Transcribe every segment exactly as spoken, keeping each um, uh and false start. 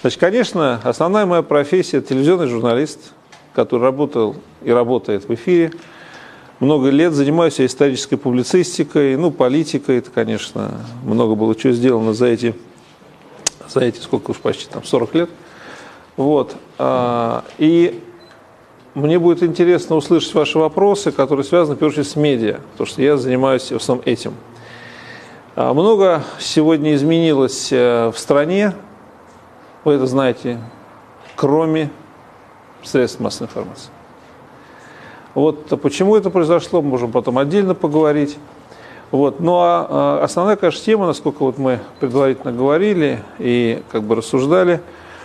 Значит, конечно, основная моя профессия – телевизионный журналист, который работал и работает в эфире. Много лет занимаюсь исторической публицистикой, ну, политикой. Это, конечно, много было чего сделано за эти, за эти сколько уж, почти там, сорок лет. Вот. И мне будет интересно услышать ваши вопросы, которые связаны, в первую очередь, с медиа, потому что я занимаюсь в основном этим. Много сегодня изменилось в стране, вы это знаете, кроме средств массовой информации. Вот почему это произошло, мы можем потом отдельно поговорить. Вот. Ну а основная, конечно, тема, насколько вот мы предварительно говорили и как бы рассуждали,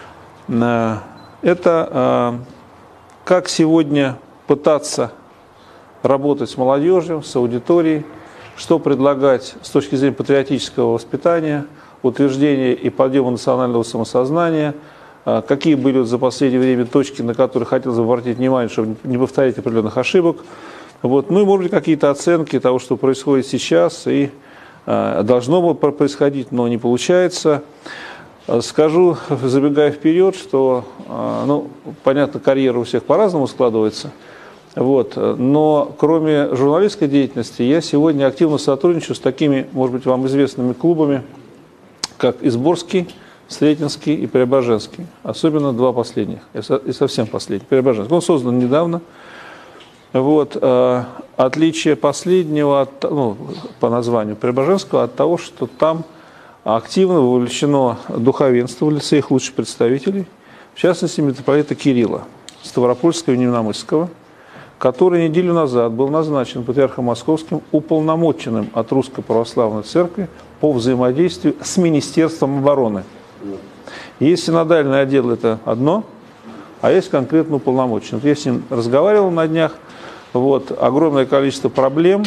это как сегодня пытаться работать с молодежью, с аудиторией, что предлагать с точки зрения патриотического воспитания, утверждения и подъема национального самосознания, какие были за последнее время точки, на которые хотелось бы обратить внимание, чтобы не повторять определенных ошибок. Вот. Ну и, может быть, какие-то оценки того, что происходит сейчас и должно было происходить, но не получается. Скажу, забегая вперед, что, ну, понятно, карьера у всех по-разному складывается, вот, но кроме журналистской деятельности я сегодня активно сотрудничаю с такими, может быть, вам известными клубами, как Изборский, Сретенский и Преображенский, особенно два последних, и совсем последний. Преображенский, он создан недавно. Вот, отличие последнего, от, ну, по названию Преображенского, от того, что там активно вовлечено духовенство в лице их лучших представителей, в частности, митрополита Кирилла Ставропольского и Невномысского, который неделю назад был назначен патриархом Московским уполномоченным от Русской Православной Церкви по взаимодействию с Министерством обороны. Есть синодальный отдел, это одно, а есть конкретно уполномоченный. Я с ним разговаривал на днях, вот, огромное количество проблем.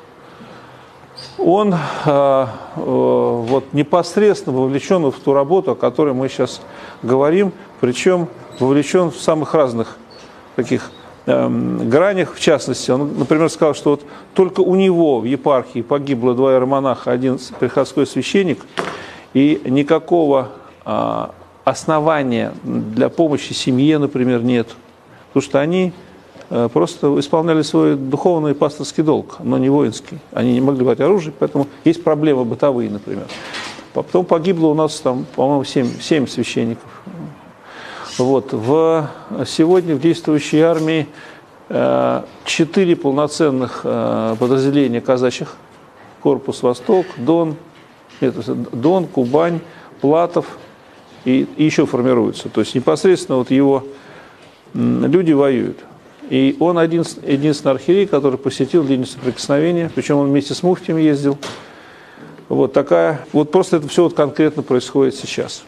Он э, э, вот, непосредственно вовлечен в ту работу, о которой мы сейчас говорим, причем вовлечен в самых разных таких э, гранях. В частности, он, например, сказал, что вот только у него в епархии погибло два иеромонаха, один приходской священник, и никакого э, основания для помощи семье, например, нет, потому что они просто исполняли свой духовный и пасторский долг, но не воинский. Они не могли брать оружие, поэтому есть проблемы бытовые, например. Потом погибло у нас, там, по-моему, семь, семь священников. Вот. В, сегодня в действующей армии четыре полноценных подразделения казачьих. Корпус Восток, Дон, нет, Дон, Кубань, Платов и, и еще формируются. То есть непосредственно вот его люди воюют. И он один, единственный архиерей, который посетил линию соприкосновения, причем он вместе с муфтием ездил. Вот такая, вот просто это все вот конкретно происходит сейчас.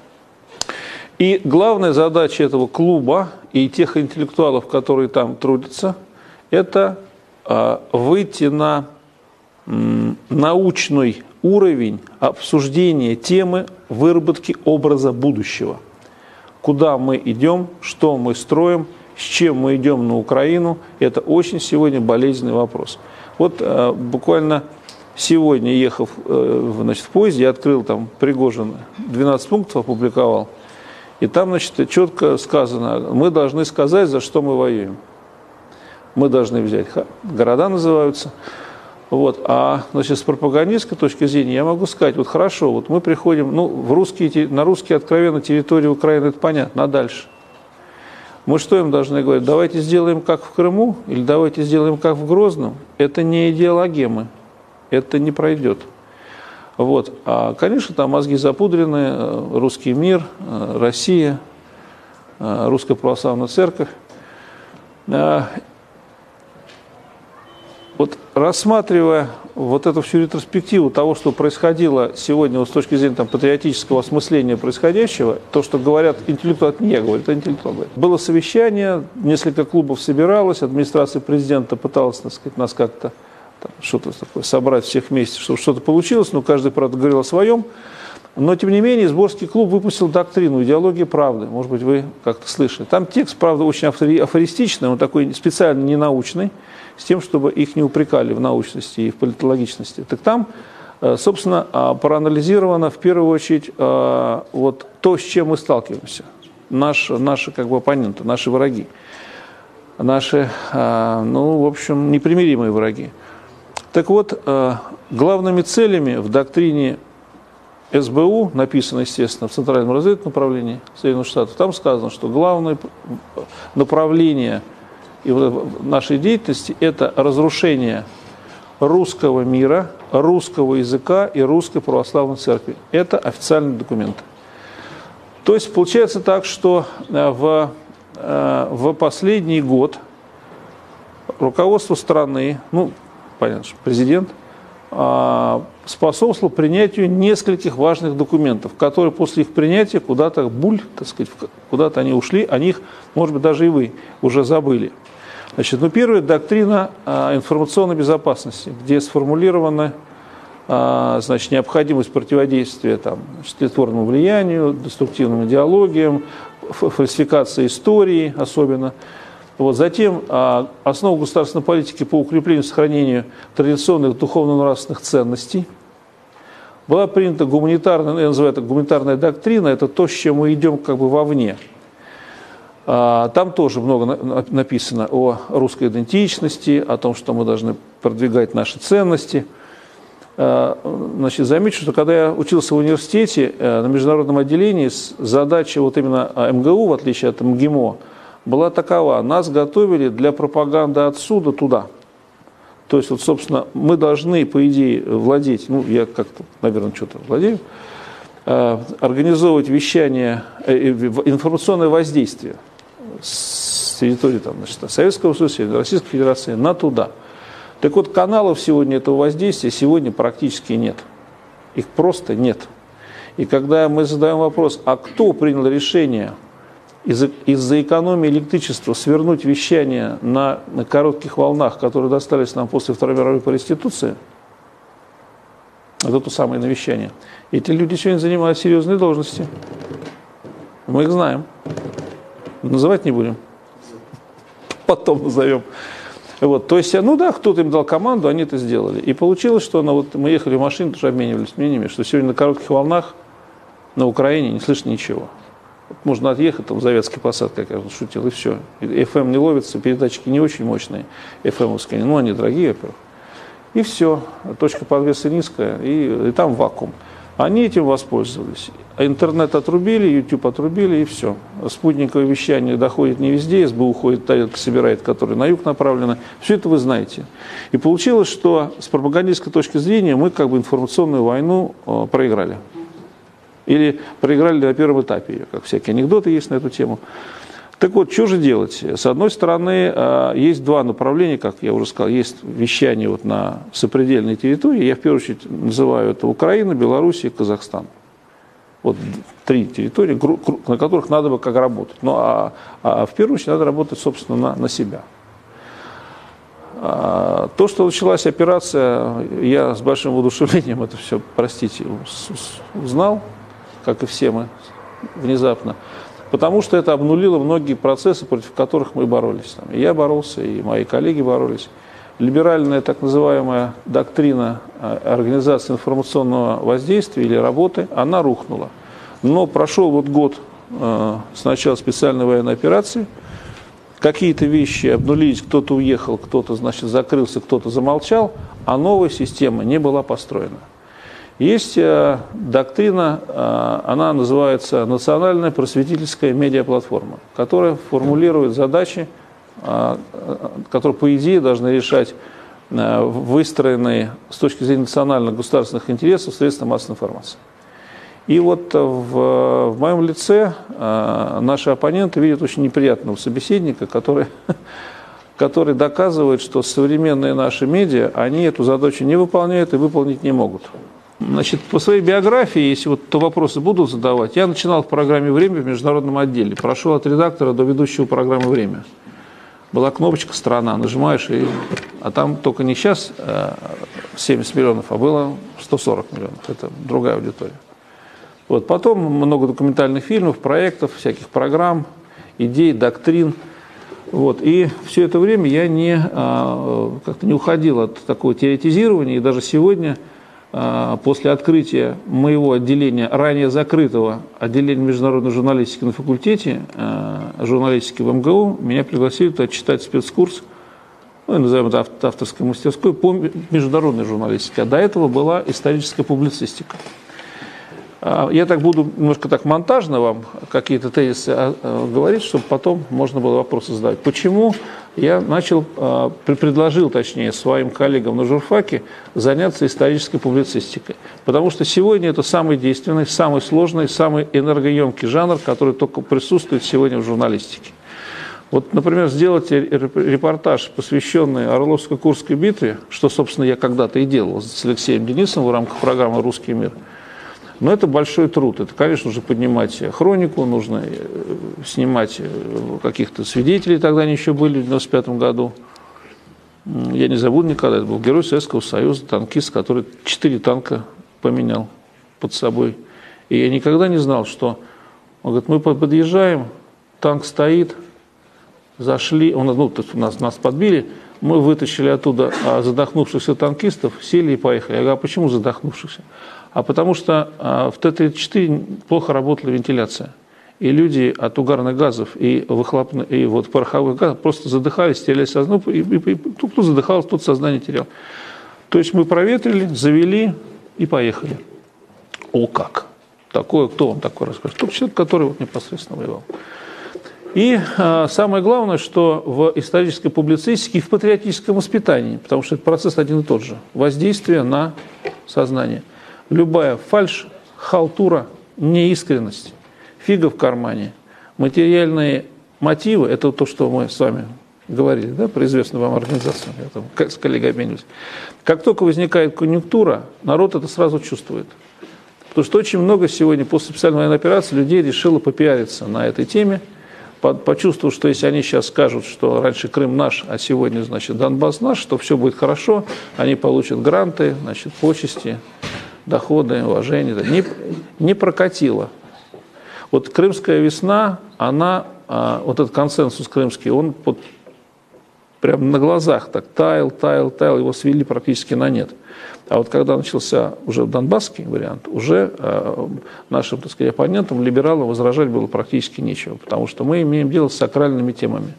И главная задача этого клуба и тех интеллектуалов, которые там трудятся, это э, выйти на э, научный уровень обсуждения темы выработки образа будущего. Куда мы идем, что мы строим, с чем мы идем на Украину, это очень сегодня болезненный вопрос. Вот э, буквально сегодня, ехав э, значит, в поезде, я открыл там Пригожин, двенадцать пунктов опубликовал, и там, значит, четко сказано, мы должны сказать, за что мы воюем. Мы должны взять, города называются, вот, а, значит, с пропагандистской точки зрения я могу сказать, вот хорошо, вот мы приходим, ну, в русские, на русские откровенно территории Украины, это понятно, а дальше? Мы что им должны говорить? Давайте сделаем как в Крыму или давайте сделаем как в Грозном. Это не идеологемы, это не пройдет. Вот. А, конечно, там мозги запудрены, русский мир, Россия, Русская Православная Церковь. Вот рассматривая вот эту всю ретроспективу того, что происходило сегодня вот с точки зрения там, патриотического осмысления происходящего, то, что говорят интеллектуалы, это не я говорю, это интеллектуалы говорят. Было совещание, несколько клубов собиралось, администрация президента пыталась, так сказать, нас как-то что-то такое собрать всех вместе, чтобы что-то получилось, но каждый, правда, говорил о своем. Но, тем не менее, Изборский клуб выпустил доктрину «Идеология правды». Может быть, вы как-то слышали. Там текст, правда, очень афористичный, он такой специально ненаучный, с тем, чтобы их не упрекали в научности и в политологичности. Так там Собственно, проанализировано в первую очередь вот то, с чем мы сталкиваемся. Наши, наши как бы оппоненты, наши враги. Наши, ну, в общем, непримиримые враги. Так вот, главными целями в доктрине эс бэ у, написано, естественно, в Центральном разведывательном направлении Соединенных Штатов, там сказано, что главное направление нашей деятельности – это разрушение русского мира, русского языка и русской православной церкви. Это официальные документы. То есть получается так, что в, в последний год руководство страны, ну, понятно, что президент, способствовал принятию нескольких важных документов, которые после их принятия куда-то, буль, так сказать, куда-то они ушли, о них, может быть, даже и вы уже забыли. Значит, ну, первая доктрина информационной безопасности, где сформулирована, значит, необходимость противодействия там, тлетворному влиянию, деструктивным идеологиям, фальсификации истории особенно. Вот. Затем а, основа государственной политики по укреплению и сохранению традиционных духовно-нравственных ценностей. Была принята гуманитарная, я называю это гуманитарная доктрина, это то, с чем мы идем как бы вовне. А, там тоже много на, написано о русской идентичности, о том, что мы должны продвигать наши ценности. А, значит, замечу, что когда я учился в университете на международном отделении, задача вот именно эм гэ у, в отличие от эм гэ эм о, была такова: нас готовили для пропаганды отсюда туда. То есть, вот, собственно, мы должны, по идее, владеть, ну, я как-то, наверное, что-то владею, э, организовывать вещание, э, информационное воздействие с территории там, значит, Советского Союза, Российской Федерации на туда. Так вот, каналов сегодня этого воздействия сегодня практически нет. Их просто нет. И когда мы задаем вопрос, а кто принял решение из-за, из-за экономии электричества свернуть вещание на, на коротких волнах, которые достались нам после Второй мировой по реституции, это то самое навещание. Эти люди сегодня занимают серьезные должности. Мы их знаем. Называть не будем. Потом назовем. Вот, то есть, ну да, кто-то им дал команду, они это сделали. И получилось, что ну, вот мы ехали в машине, тоже обменивались мнениями, что сегодня на коротких волнах на Украине не слышно ничего. Можно отъехать, там, в Завятский посад, как я шутил, и все. эф эм не ловится, передатчики не очень мощные, эф эм-овские, ну, они дорогие, во-первых. И все, точка подвеса низкая, и, и там вакуум. Они этим воспользовались. Интернет отрубили, YouTube отрубили, и все. Спутниковое вещание доходит не везде, эс бэ у ходит, тарелка собирает, которая на юг направлена. Все это вы знаете. И получилось, что с пропагандистской точки зрения мы как бы информационную войну э, проиграли. Или проиграли на первом этапе ее, как всякие анекдоты есть на эту тему. Так вот, что же делать? С одной стороны, есть два направления, как я уже сказал, есть вещание вот на сопредельной территории. Я в первую очередь называю это Украина, Белоруссия и Казахстан. Вот три территории, на которых надо бы как работать. Ну, а, а в первую очередь надо работать, собственно, на, на себя. То, что началась операция, я с большим воодушевлением это все, простите, узнал, как и все мы, внезапно. Потому что это обнулило многие процессы, против которых мы боролись. Там, и я боролся, и мои коллеги боролись. Либеральная так называемая доктрина организации информационного воздействия или работы, она рухнула. Но прошел вот год э, с начала специальной военной операции. Какие-то вещи обнулились, кто-то уехал, кто-то, значит, закрылся, кто-то замолчал, а новая система не была построена. Есть э, доктрина, э, она называется «Национальная просветительская медиаплатформа», которая формулирует задачи, э, которые, по идее, должны решать э, выстроенные с точки зрения национальных государственных интересов средства массовой информации. И вот в, в моем лице э, наши оппоненты видят очень неприятного собеседника, который, который доказывает, что современные наши медиа, они эту задачу не выполняют и выполнить не могут. Значит, по своей биографии, если вот то вопросы буду задавать, я начинал в программе «Время» в международном отделе. Прошел от редактора до ведущего программы «Время». Была кнопочка «Страна», нажимаешь, и... а там только не сейчас семьдесят миллионов, а было сто сорок миллионов. Это другая аудитория. Вот. Потом много документальных фильмов, проектов, всяких программ, идей, доктрин. Вот. И все это время я не, как-то не уходил от такого теоретизирования, и даже сегодня после открытия моего отделения, ранее закрытого отделения международной журналистики на факультете журналистики в эм гэ у, меня пригласили туда читать спецкурс, ну, назовем это авторской мастерской, по международной журналистике. А до этого была историческая публицистика. Я так буду немножко так монтажно вам какие-то тезисы говорить, чтобы потом можно было вопросы задавать. Почему я начал, предложил, точнее, своим коллегам на журфаке заняться исторической публицистикой? Потому что сегодня это самый действенный, самый сложный, самый энергоемкий жанр, который только присутствует сегодня в журналистике. Вот, например, сделать репортаж, посвященный Орловско-Курской битве, что, собственно, я когда-то и делал с Алексеем Денисовым в рамках программы «Русский мир». Но это большой труд. Это, конечно, нужно поднимать хронику, нужно снимать каких-то свидетелей, тогда они еще были в девяносто пятом году. Я не забуду никогда, это был герой Советского Союза, танкист, который четыре танка поменял под собой. И я никогда не знал, что... Он говорит, мы подъезжаем, танк стоит, зашли, он, ну, нас, нас подбили, мы вытащили оттуда задохнувшихся танкистов, сели и поехали. Я говорю, а почему задохнувшихся? А потому что а, в Т тридцать четыре плохо работала вентиляция. И люди от угарных газов и, выхлопных, и вот пороховых газов просто задыхались, теряли сознание. И, и, и, кто задыхался, тот сознание терял. То есть мы проветрили, завели и поехали. О как! Такое, кто вам такое расскажет? Только человек, который вот непосредственно воевал. И а, самое главное, что в исторической публицистике и в патриотическом воспитании, потому что это процесс один и тот же, воздействие на сознание. Любая фальшь, халтура, неискренность, фига в кармане, материальные мотивы, это то, что мы с вами говорили, да, про известную вам организацию, я там с коллегой обмениваюсь. Как только возникает конъюнктура, народ это сразу чувствует. Потому что очень много сегодня после специальной военной операции людей решило попиариться на этой теме, почувствовав, что если они сейчас скажут, что раньше Крым наш, а сегодня, значит, Донбасс наш, то все будет хорошо, они получат гранты, значит, почести, доходы, уважение. Не, не прокатило. Вот крымская весна, она, вот этот консенсус крымский, он под, прямо на глазах так таял, таял, таял, его свели практически на нет. А вот когда начался уже донбасский вариант, уже э, нашим, так сказать, оппонентам, либералам возражать было практически нечего, потому что мы имеем дело с сакральными темами.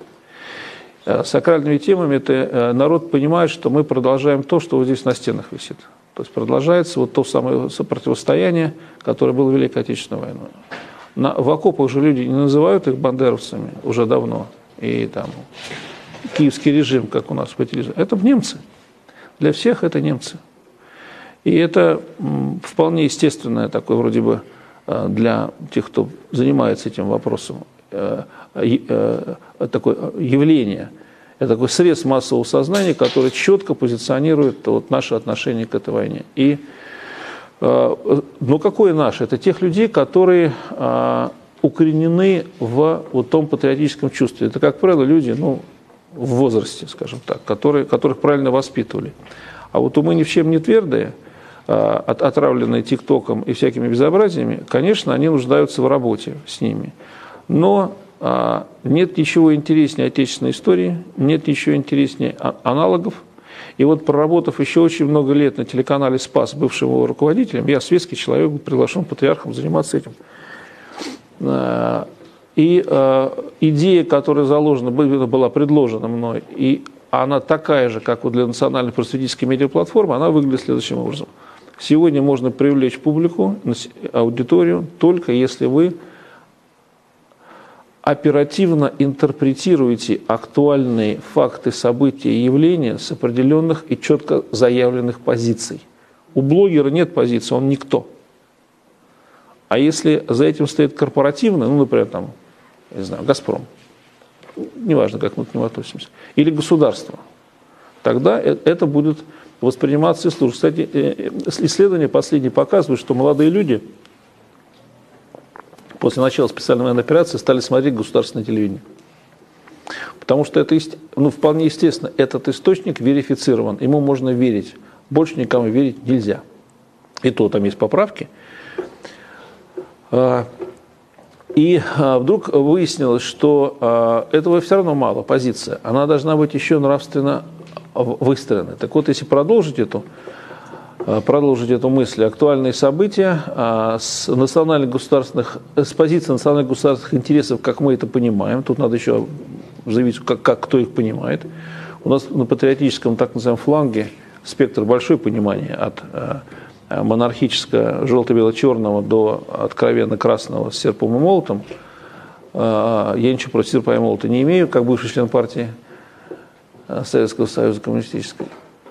Э, сакральными темами это э, народ понимает, что мы продолжаем то, что вот здесь на стенах висит. То есть продолжается вот то самое противостояние, которое было в Великой Отечественной войне. На, в окопах же люди не называют их бандеровцами уже давно, и там киевский режим, как у нас по телевизору. Это немцы. Для всех это немцы. И это вполне естественное такое, вроде бы, для тех, кто занимается этим вопросом, такое явление. Это такой срез массового сознания, который четко позиционирует вот наше отношение к этой войне. И, ну, какое наше? Это тех людей, которые укоренены в вот том патриотическом чувстве. Это, как правило, люди, ну, в возрасте, скажем так, которые, которых правильно воспитывали. А вот умы ни в чем не твердые, отравленные ТикТоком и всякими безобразиями, конечно, они нуждаются в работе с ними. Но а, нет ничего интереснее отечественной истории, нет ничего интереснее аналогов. И вот проработав еще очень много лет на телеканале «Спас», бывшим его руководителем, я, светский человек, был приглашен патриархом заниматься этим. А, и а, идея, которая заложена, была предложена мной, и она такая же, как вот для национальной просветительской медиаплатформы, она выглядит следующим образом. Сегодня можно привлечь публику, аудиторию, только если вы оперативно интерпретируете актуальные факты, события и явления с определенных и четко заявленных позиций. У блогера нет позиции, он никто. А если за этим стоит корпоративно, ну, например, там, не знаю, «Газпром», неважно, как мы к нему относимся, или государство, тогда это будет восприниматься и служить. Кстати, исследования последние показывают, что молодые люди после начала специальной военной операции стали смотреть государственное телевидение. Потому что это, ну, вполне естественно, этот источник верифицирован, ему можно верить. Больше никому верить нельзя. И то там есть поправки. И вдруг выяснилось, что этого все равно мало, позиция. Она должна быть еще нравственно выстроена. Так вот, если продолжить эту продолжить эту мысль. Актуальные события с, национальных государственных, с позиции национальных государственных интересов, как мы это понимаем. Тут надо еще заявить, как, как кто их понимает. У нас на патриотическом так называемом фланге спектр большой понимания от монархического желто-бело-черного до откровенно красного с серпом и молотом. Я ничего против серпа и молота не имею, как бывший член партии Советского Союза коммунистической.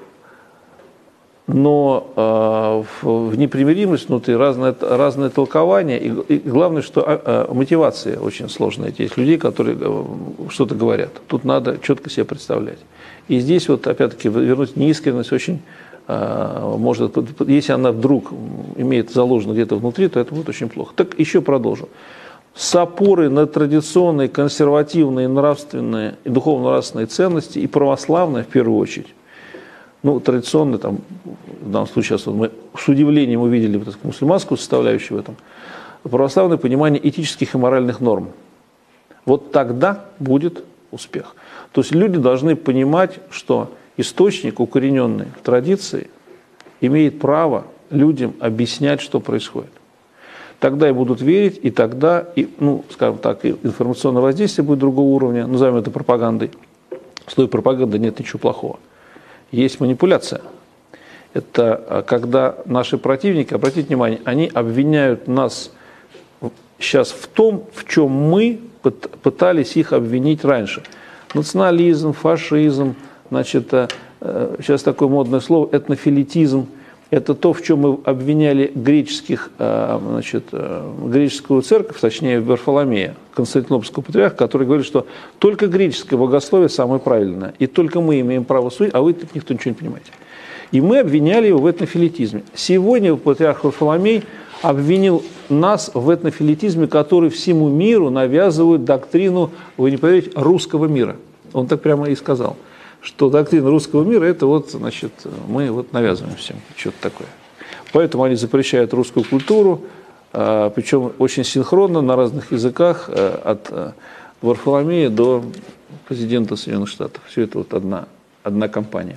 Но э, в, в непримиримость внутри разное, разное толкование, и, и главное, что э, э, мотивация очень сложная. Есть людей, которые э, что-то говорят. Тут надо четко себе представлять. И здесь вот опять-таки вернуть неискренность очень э, может, если она вдруг имеет заложено где-то внутри, то это будет очень плохо. Так еще продолжу. С опорой на традиционные, консервативные, нравственные и духовно-нравственные ценности, и православные в первую очередь. Ну, традиционно, там, в данном случае сейчас вот мы с удивлением увидели вот, так, мусульманскую составляющую в этом, православное понимание этических и моральных норм. Вот тогда будет успех. То есть люди должны понимать, что источник, укорененный в традиции, имеет право людям объяснять, что происходит. Тогда и будут верить, и тогда, и, ну, скажем так, и информационное воздействие будет другого уровня, назовем это пропагандой. В слове пропаганды нет ничего плохого. Есть манипуляция. Это когда наши противники, обратите внимание, они обвиняют нас сейчас в том, в чем мы пытались их обвинить раньше. Национализм, фашизм, значит, сейчас такое модное слово, этнофилитизм. Это то, в чем мы обвиняли греческих, значит, греческую церковь, точнее Варфоломея, Константинопольского патриарха, который говорит, что только греческое богословие самое правильное, и только мы имеем право судить, а вы тут никто ничего не понимаете. И мы обвиняли его в этнофилитизме. Сегодня патриарх Варфоломей обвинил нас в этнофилитизме, который всему миру навязывает доктрину, вы не поверите, русского мира. Он так прямо и сказал, что доктрина русского мира, это вот, значит, мы вот навязываем всем что-то такое. Поэтому они запрещают русскую культуру, причем очень синхронно на разных языках, от Варфоломея до президента Соединенных Штатов. Все это вот одна, одна компания.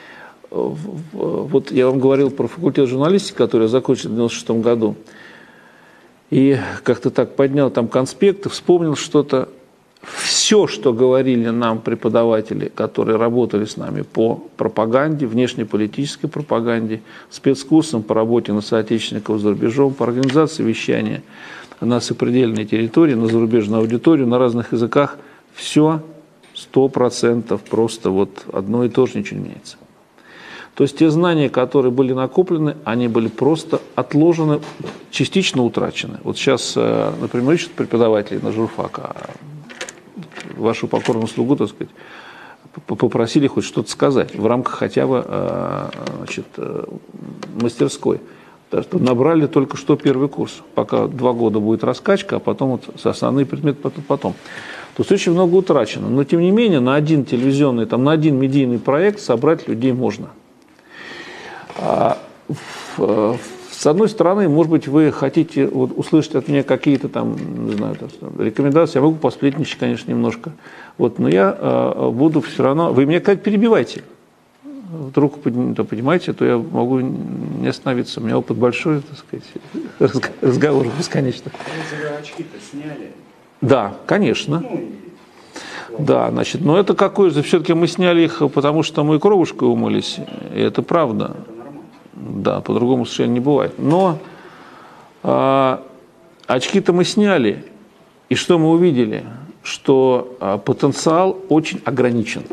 Вот я вам говорил про факультет журналистики, который я закончил в девяносто шестом году. И как-то так поднял там конспекты, вспомнил что-то. Все, что говорили нам преподаватели, которые работали с нами по пропаганде, внешнеполитической пропаганде, спецкурсам по работе на соотечественников за рубежом, по организации вещания на сопредельной территории, на зарубежную аудиторию, на разных языках, все сто процентов просто вот одно и то же, ничего не меняется. То есть те знания, которые были накоплены, они были просто отложены, частично утрачены. Вот сейчас, например, ищут преподавателей на журфак, вашу покорную слугу, так сказать, попросили хоть что-то сказать в рамках хотя бы, значит, мастерской. Так что набрали только что первый курс. Пока два года будет раскачка, а потом вот основные предметы потом. потом. То есть очень много утрачено. Но тем не менее на один телевизионный, там, на один медийный проект собрать людей можно. А, в, С одной стороны, может быть, вы хотите вот, услышать от меня какие-то там, не знаю, там, рекомендации. Я могу посплетничать, конечно, немножко. Вот, но я э, буду все равно... Вы меня как перебивайте. Вдруг, понимаете, то я могу не остановиться. У меня опыт большой, так сказать, разговор бесконечно. Вы очки-то сняли? Да, конечно. Ну, да, значит, но это какое же, все-таки мы сняли их, потому что мы кровушкой умылись, и это правда. Да, по-другому совершенно не бывает. Но э, очки-то мы сняли, и что мы увидели? Что э, потенциал очень ограничен.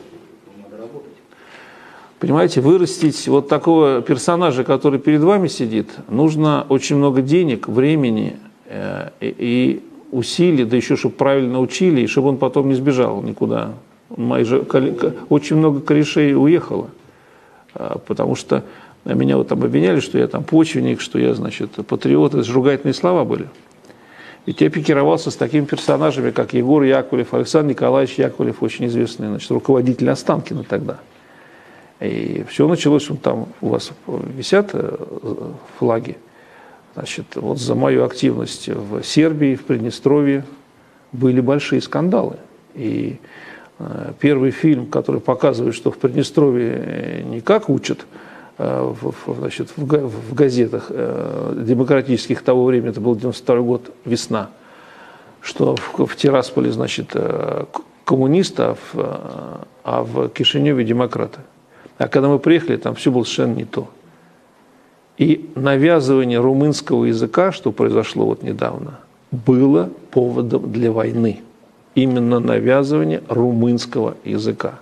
Понимаете, вырастить вот такого персонажа, который перед вами сидит, нужно очень много денег, времени э, и, и усилий, да еще, чтобы правильно учили, и чтобы он потом не сбежал никуда. Мои же, очень много корешей уехало, э, потому что меня вот там обвиняли, что я там почвенник, что я, значит, патриот. Это же ругательные слова были. Ведь я пикировался с такими персонажами, как Егор Яковлев, Александр Николаевич Яковлев, очень известный, значит, руководитель Останкина тогда. И все началось, вот там у вас висят флаги, значит, вот за мою активность в Сербии, в Приднестровье были большие скандалы. И первый фильм, который показывает, что в Приднестровье не как учат в, значит, в газетах демократических того времени, это был девяносто второй год, весна, что в, в Тирасполе, значит, коммунисты, а в, а в Кишиневе демократы. А когда мы приехали, там все было совершенно не то. И навязывание румынского языка, что произошло вот недавно, было поводом для войны. Именно навязывание румынского языка.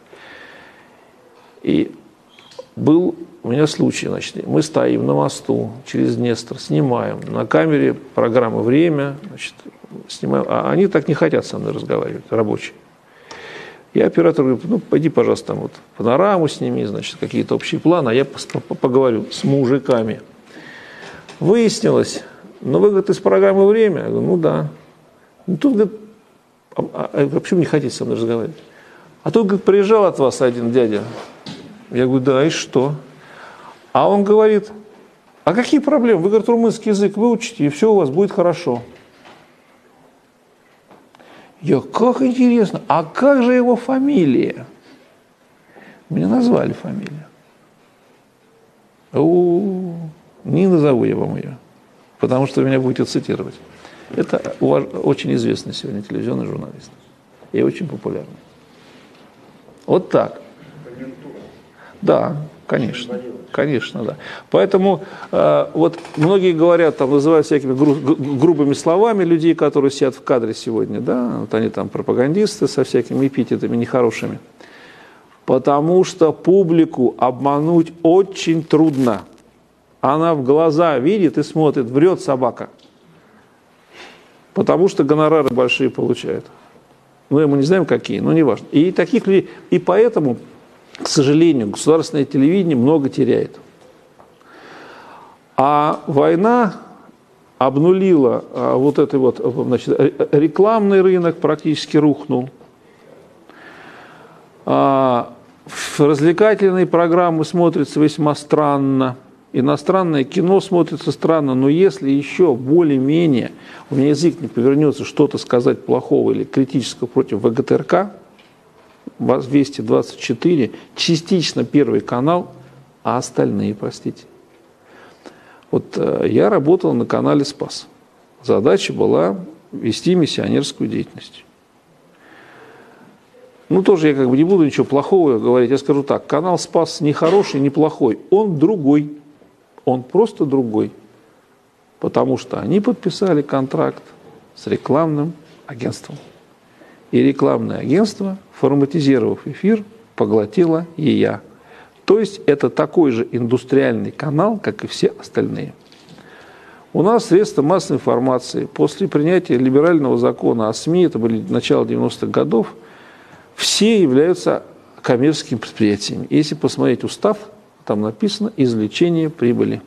И был у меня случай, значит, мы стоим на мосту через Днестр, снимаем на камере программы «Время», значит, снимаем, а они так не хотят со мной разговаривать, рабочие. Я оператору говорю, ну, пойди, пожалуйста, там вот панораму сними, значит, какие-то общие планы, а я поговорю с мужиками. Выяснилось, ну, вы, говорит, из программы «Время», я говорю, ну, да. И тут, говорит, а, а вообще вы не хотите со мной разговаривать? А тут, говорит, приезжал от вас один дядя. Я говорю, да, и что? А он говорит, а какие проблемы? Вы, говорит, румынский язык выучите, и все у вас будет хорошо. Я, как интересно, а как же его фамилия? Мне назвали фамилию. О, не назову я вам ее, потому что вы меня будете цитировать. Это очень известный сегодня телевизионный журналист. И очень популярный. Вот так. Да, конечно. Конечно, да. Поэтому э, вот многие говорят, там называют всякими гру грубыми словами людей, которые сидят в кадре сегодня, да, вот они там пропагандисты со всякими эпитетами нехорошими. Потому что публику обмануть очень трудно. Она в глаза видит и смотрит, врет собака. Потому что гонорары большие получают. Ну, мы не знаем какие, но неважно. И таких людей, и поэтому, к сожалению, государственное телевидение много теряет. А война обнулила а, вот этот вот, значит, рекламный рынок практически рухнул. А, развлекательные программы смотрятся весьма странно. Иностранное кино смотрится странно, но если еще более-менее у меня язык не повернется что-то сказать плохого или критического против ВГТРК, двести двадцать четыре, частично Первый канал, а остальные, простите. Вот э, я работал на канале «Спас». Задача была вести миссионерскую деятельность. Ну, тоже я как бы не буду ничего плохого говорить. Я скажу так, канал «Спас» не хороший, не плохой, он другой. Он просто другой. Потому что они подписали контракт с рекламным агентством. И рекламное агентство, форматизировав эфир, поглотило и я. То есть это такой же индустриальный канал, как и все остальные. У нас средства массовой информации после принятия либерального закона о СМИ, это были начало девяностых годов, все являются коммерческими предприятиями. Если посмотреть устав, там написано «извлечение прибыли».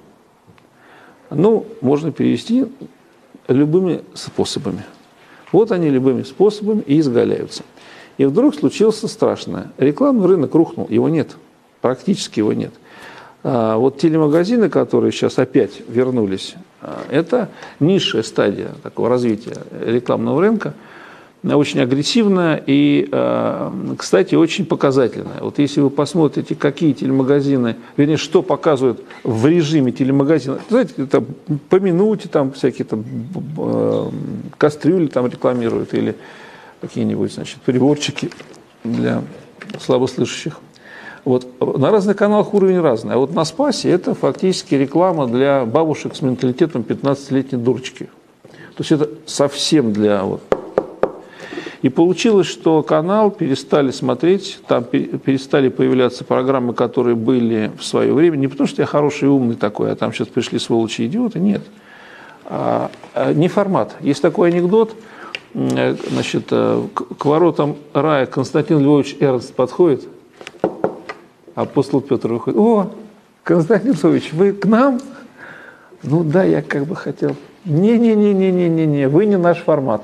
Ну, можно перевести любыми способами. Вот они любыми способами и изгаляются. И вдруг случилось страшное. Рекламный рынок рухнул, его нет. Практически его нет. А вот телемагазины, которые сейчас опять вернулись, это низшая стадия такого развития рекламного рынка. Очень агрессивная и, кстати, очень показательная. Вот если вы посмотрите, какие телемагазины, вернее, что показывают в режиме телемагазина, знаете, там, по минуте там всякие там кастрюли там рекламируют или какие-нибудь, значит, приборчики для слабослышащих. Вот. На разных каналах уровень разный. А вот на «Спасе» это фактически реклама для бабушек с менталитетом пятнадцатилетней дурочки. То есть это совсем для... Вот. И получилось, что канал перестали смотреть, там перестали появляться программы, которые были в свое время. Не потому, что я хороший и умный такой, а там сейчас пришли сволочи и идиоты, нет. А, а, не формат. Есть такой анекдот, значит, к воротам рая Константин Львович Эрнст подходит, апостол Петр выходит. О, Константин Львович, вы к нам? Ну да, я как бы хотел. Не-не-не-не-не-не, вы не наш формат.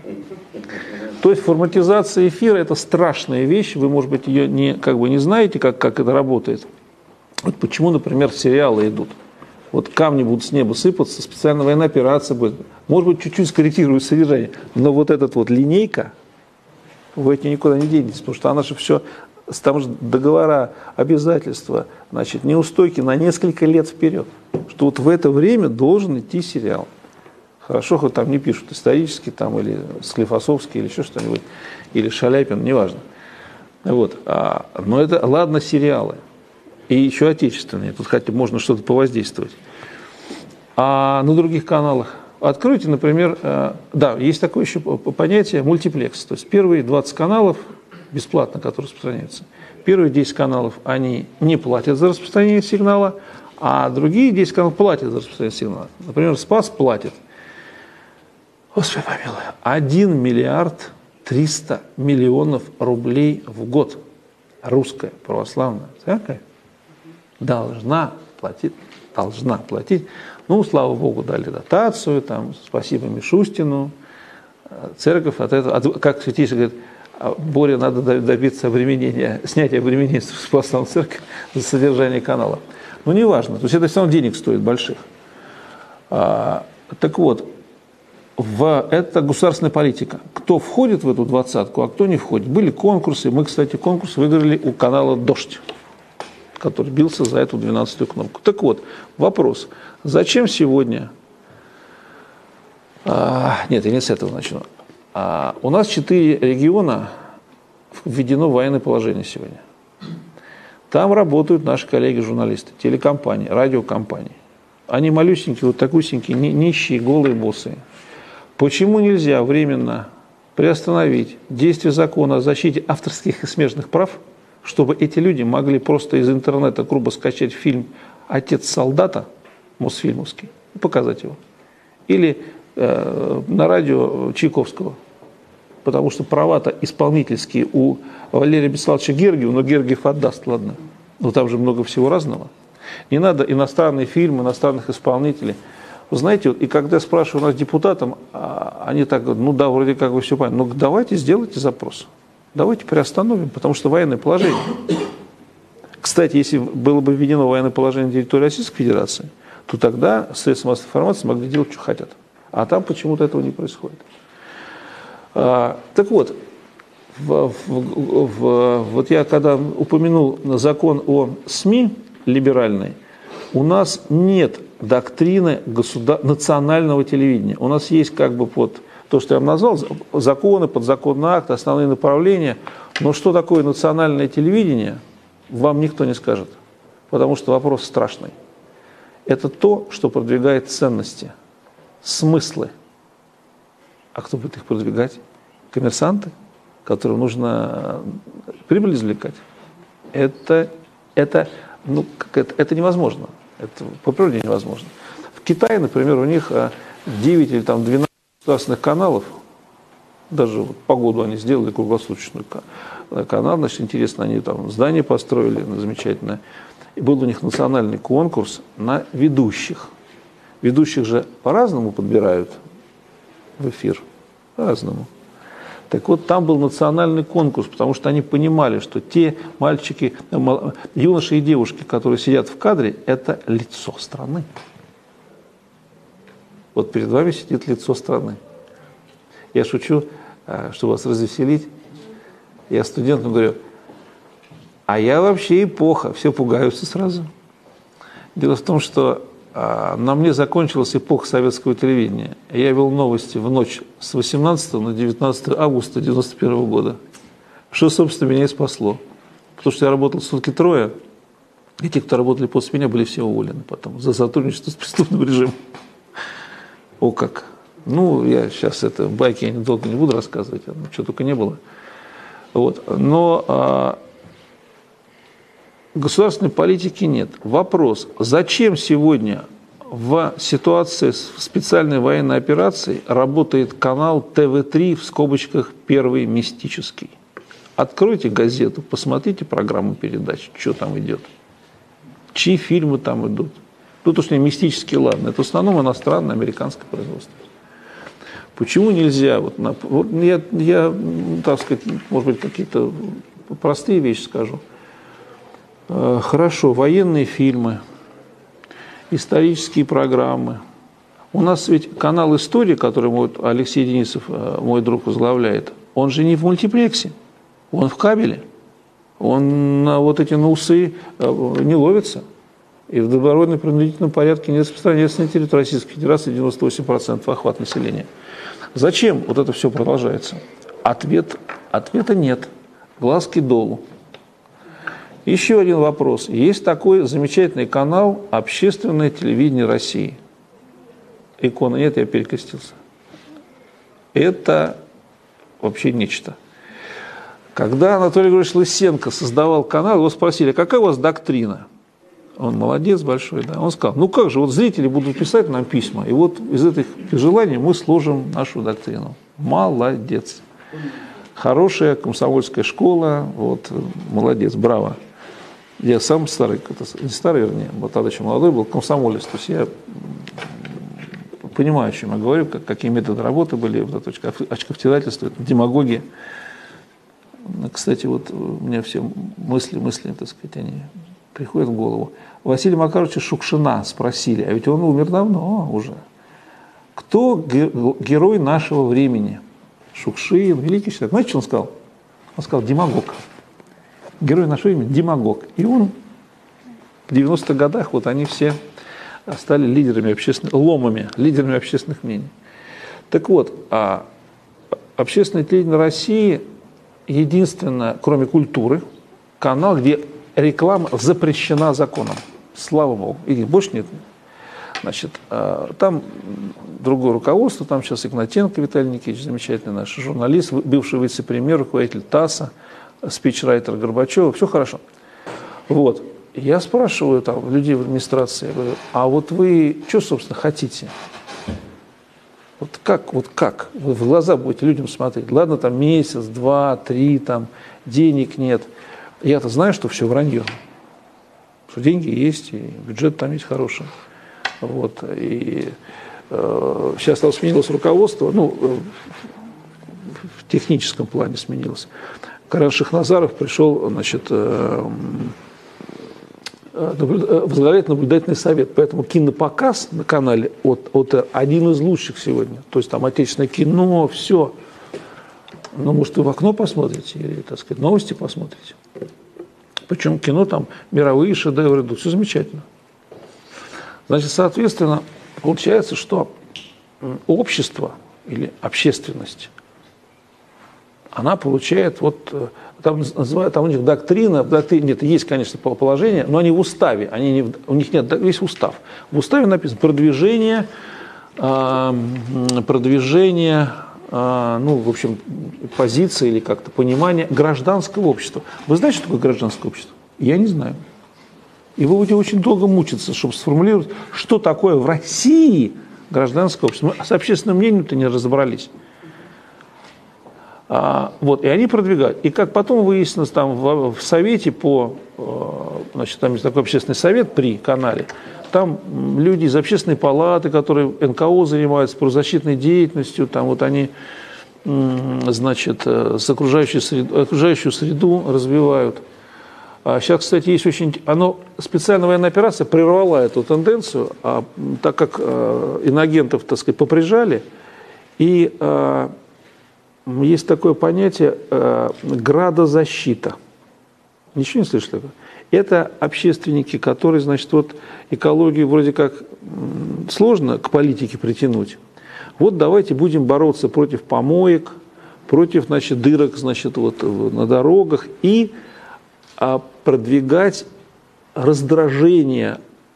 То есть форматизация эфира – это страшная вещь, вы, может быть, ее не, как бы не знаете, как, как это работает. Вот почему, например, сериалы идут. Вот камни будут с неба сыпаться, специальная военная операция будет. Может быть, чуть-чуть скорректирует содержание, но вот эта вот линейка, вы от нее никуда не денетесь, потому что она же все там же договора, обязательства, значит, неустойки на несколько лет вперед. Что вот в это время должен идти сериал. Хорошо, хоть там не пишут исторический, там, или Склифосовский, или еще что-нибудь, или Шаляпин, неважно. Вот. А, но это, ладно, сериалы. И еще отечественные. Тут хотя можно что-то повоздействовать. А на других каналах откройте, например, э, да, есть такое еще понятие мультиплекс. То есть первые двадцать каналов бесплатно, которые распространяются. Первые десять каналов, они не платят за распространение сигнала, а другие десять каналов платят за распространение сигнала. Например, Спас платит. Господи помилуй, один миллиард триста миллионов рублей в год. Русская православная церковь должна платить, должна платить. Ну, слава Богу, дали дотацию, там, спасибо Мишустину. Церковь от этого, от, как святейший говорит, Боря, надо добиться обременения, снятия обременения с православной церкви за содержание канала. Ну, неважно, то есть это все равно денег стоит больших. А, так вот, в, это государственная политика. Кто входит в эту двадцатку, а кто не входит. Были конкурсы, мы, кстати, конкурс выиграли у канала «Дождь», который бился за эту двенадцатую кнопку. Так вот, вопрос. Зачем сегодня... А, нет, я не с этого начну. А, у нас четыре региона введено военное положение сегодня. Там работают наши коллеги-журналисты, телекомпании, радиокомпании. Они малюсенькие, вот такусенькие, нищие, голые боссы. Почему нельзя временно приостановить действие закона о защите авторских и смежных прав, чтобы эти люди могли просто из интернета грубо скачать фильм «Отец солдата» Мосфильмовский и показать его? Или э, на радио Чайковского? Потому что права-то исполнительские у Валерия Вячеславовича Гергиева, но Гергиев отдаст, ладно. Но там же много всего разного. Не надо иностранные фильмы, иностранных исполнителей. Вы знаете, и когда я спрашиваю у нас депутатам, они так говорят, ну да, вроде как бы все понятно, но давайте сделайте запрос. Давайте приостановим, потому что военное положение. Кстати, если было бы введено военное положение на территории Российской Федерации, то тогда средства массовой информации могли делать, что хотят. А там почему-то этого не происходит. А, так вот, в, в, в, вот я когда упомянул закон о СМИ либеральный, у нас нет доктрины государ... национального телевидения. У нас есть как бы под то, что я вам назвал, законы, подзаконные акты, основные направления. Но что такое национальное телевидение, вам никто не скажет. Потому что вопрос страшный. Это то, что продвигает ценности, смыслы. А кто будет их продвигать? Коммерсанты, которым нужно прибыль извлекать. Это, это, ну, это, это невозможно. Это по природе невозможно. В Китае, например, у них девять или там двенадцать государственных каналов, даже вот погоду они сделали круглосуточную канал, значит, интересно, они там здание построили замечательное. И был у них национальный конкурс на ведущих. Ведущих же по-разному подбирают в эфир, по-разному. Так вот, там был национальный конкурс, потому что они понимали, что те мальчики, юноши и девушки, которые сидят в кадре, это лицо страны. Вот перед вами сидит лицо страны. Я шучу, чтобы вас развеселить. Я студентам говорю, а я вообще эпоха. Все пугаются сразу. Дело в том, что на мне закончилась эпоха советского телевидения. Я вел новости в ночь с восемнадцатого на девятнадцатое августа девяносто первого года. Что, собственно, меня и спасло. Потому что я работал сутки трое, и те, кто работали после меня, были все уволены потом за сотрудничество с преступным режимом. О как! Ну, я сейчас это, байки я долго не буду рассказывать, что только не было. Вот. Но а, государственной политики нет. Вопрос, зачем сегодня в ситуации специальной военной операции работает канал тэ вэ три в скобочках «Первый мистический»? Откройте газету, посмотрите программу передач, что там идет. Чьи фильмы там идут. Тут уж не мистические, ладно, это в основном иностранное, американское производство. Почему нельзя? Вот, вот я, я, так сказать, может быть, какие-то простые вещи скажу. Хорошо, военные фильмы, исторические программы. У нас ведь канал «История», который мой, Алексей Денисов, мой друг, возглавляет, он же не в мультиплексе, он в кабеле. он на вот эти на усы не ловится. И в добровольно-принудительном порядке не распространяется на территории Российской Федерации девяносто восемь процентов охват населения. Зачем вот это все продолжается? Ответ, ответа нет. Глазки долу. Еще один вопрос. Есть такой замечательный канал «Общественное телевидение России». Икона нет, я перекрестился. Это вообще нечто. Когда Анатолий Григорьевич Лысенко создавал канал, его спросили, какая у вас доктрина? Он молодец большой, да. Он сказал, ну как же, вот зрители будут писать нам письма, и вот из этих желаний мы сложим нашу доктрину. Молодец. Хорошая комсомольская школа, вот, молодец, браво. Я сам старый, не старый, вернее, вот тогда еще молодой был, комсомолец, то есть я понимаю, о чем я говорю, как, какие методы работы были, вот это очковтирательство, это демагогия. Кстати, вот у меня все мысли, мысли, так сказать, они приходят в голову. Василия Макаровича Шукшина спросили, а ведь он умер давно уже. Кто герой нашего времени? Шукшин, великий человек. Знаете, что он сказал? Он сказал, демагог. Герой нашего времени – демагог. И он в девяностых годах, вот они все стали лидерами общественных, ломами, лидерами общественных мнений. Так вот, а общественное телевидение России единственное, кроме культуры, канал, где реклама запрещена законом. Слава Богу. И больше нет. Значит, там другое руководство, там сейчас Игнатенко Виталий Никитич, замечательный наш журналист, бывший вице-премьер, руководитель ТАССа, спичрайтер Горбачева, все хорошо. Вот. Я спрашиваю там людей в администрации, я говорю, а вот вы что, собственно, хотите? Вот как, вот как? Вы в глаза будете людям смотреть. Ладно, там месяц, два, три, там денег нет. Я-то знаю, что все вранье. Что деньги есть, и бюджет там есть хороший. Вот. И э, сейчас там сменилось руководство, ну, э, в техническом плане сменилось. Карен Шахназаров пришел, значит, э, э, возглавляет наблюдательный совет. Поэтому кинопоказ на канале от, от один из лучших сегодня. То есть там отечественное кино, все. Ну, может, вы в окно посмотрите или, так сказать, новости посмотрите. Причем кино там мировые шедевры идут, все замечательно. Значит, соответственно, получается, что общество или общественность, она получает, вот, там, называют, там у них доктрина, доктрина, нет, есть, конечно, положение, но они в уставе, они не, у них нет, есть устав. В уставе написано продвижение, э, продвижение, э, ну, в общем, позиции или как-то понимание гражданского общества. Вы знаете, что такое гражданское общество? Я не знаю. И вы будете очень долго мучиться, чтобы сформулировать, что такое в России гражданское общество. Мы с общественным мнением-то не разобрались. А, вот, и они продвигают. И как потом выяснилось, там в, в совете по, значит, там есть такой общественный совет при канале, там люди из общественной палаты, которые эн ка о занимаются правозащитной деятельностью, там вот они, значит, с окружающей среду, окружающую среду развивают. А сейчас, кстати, есть очень... Оно, специальная военная операция прервала эту тенденцию, а, так как э, инагентов, так сказать, поприжали, и э, есть такое понятие э, градозащита. Ничего не слышали такое? Это общественники, которые, значит, вот экологию вроде как сложно к политике притянуть. Вот давайте будем бороться против помоек, против, значит, дырок, значит, вот на дорогах и а продвигать раздражение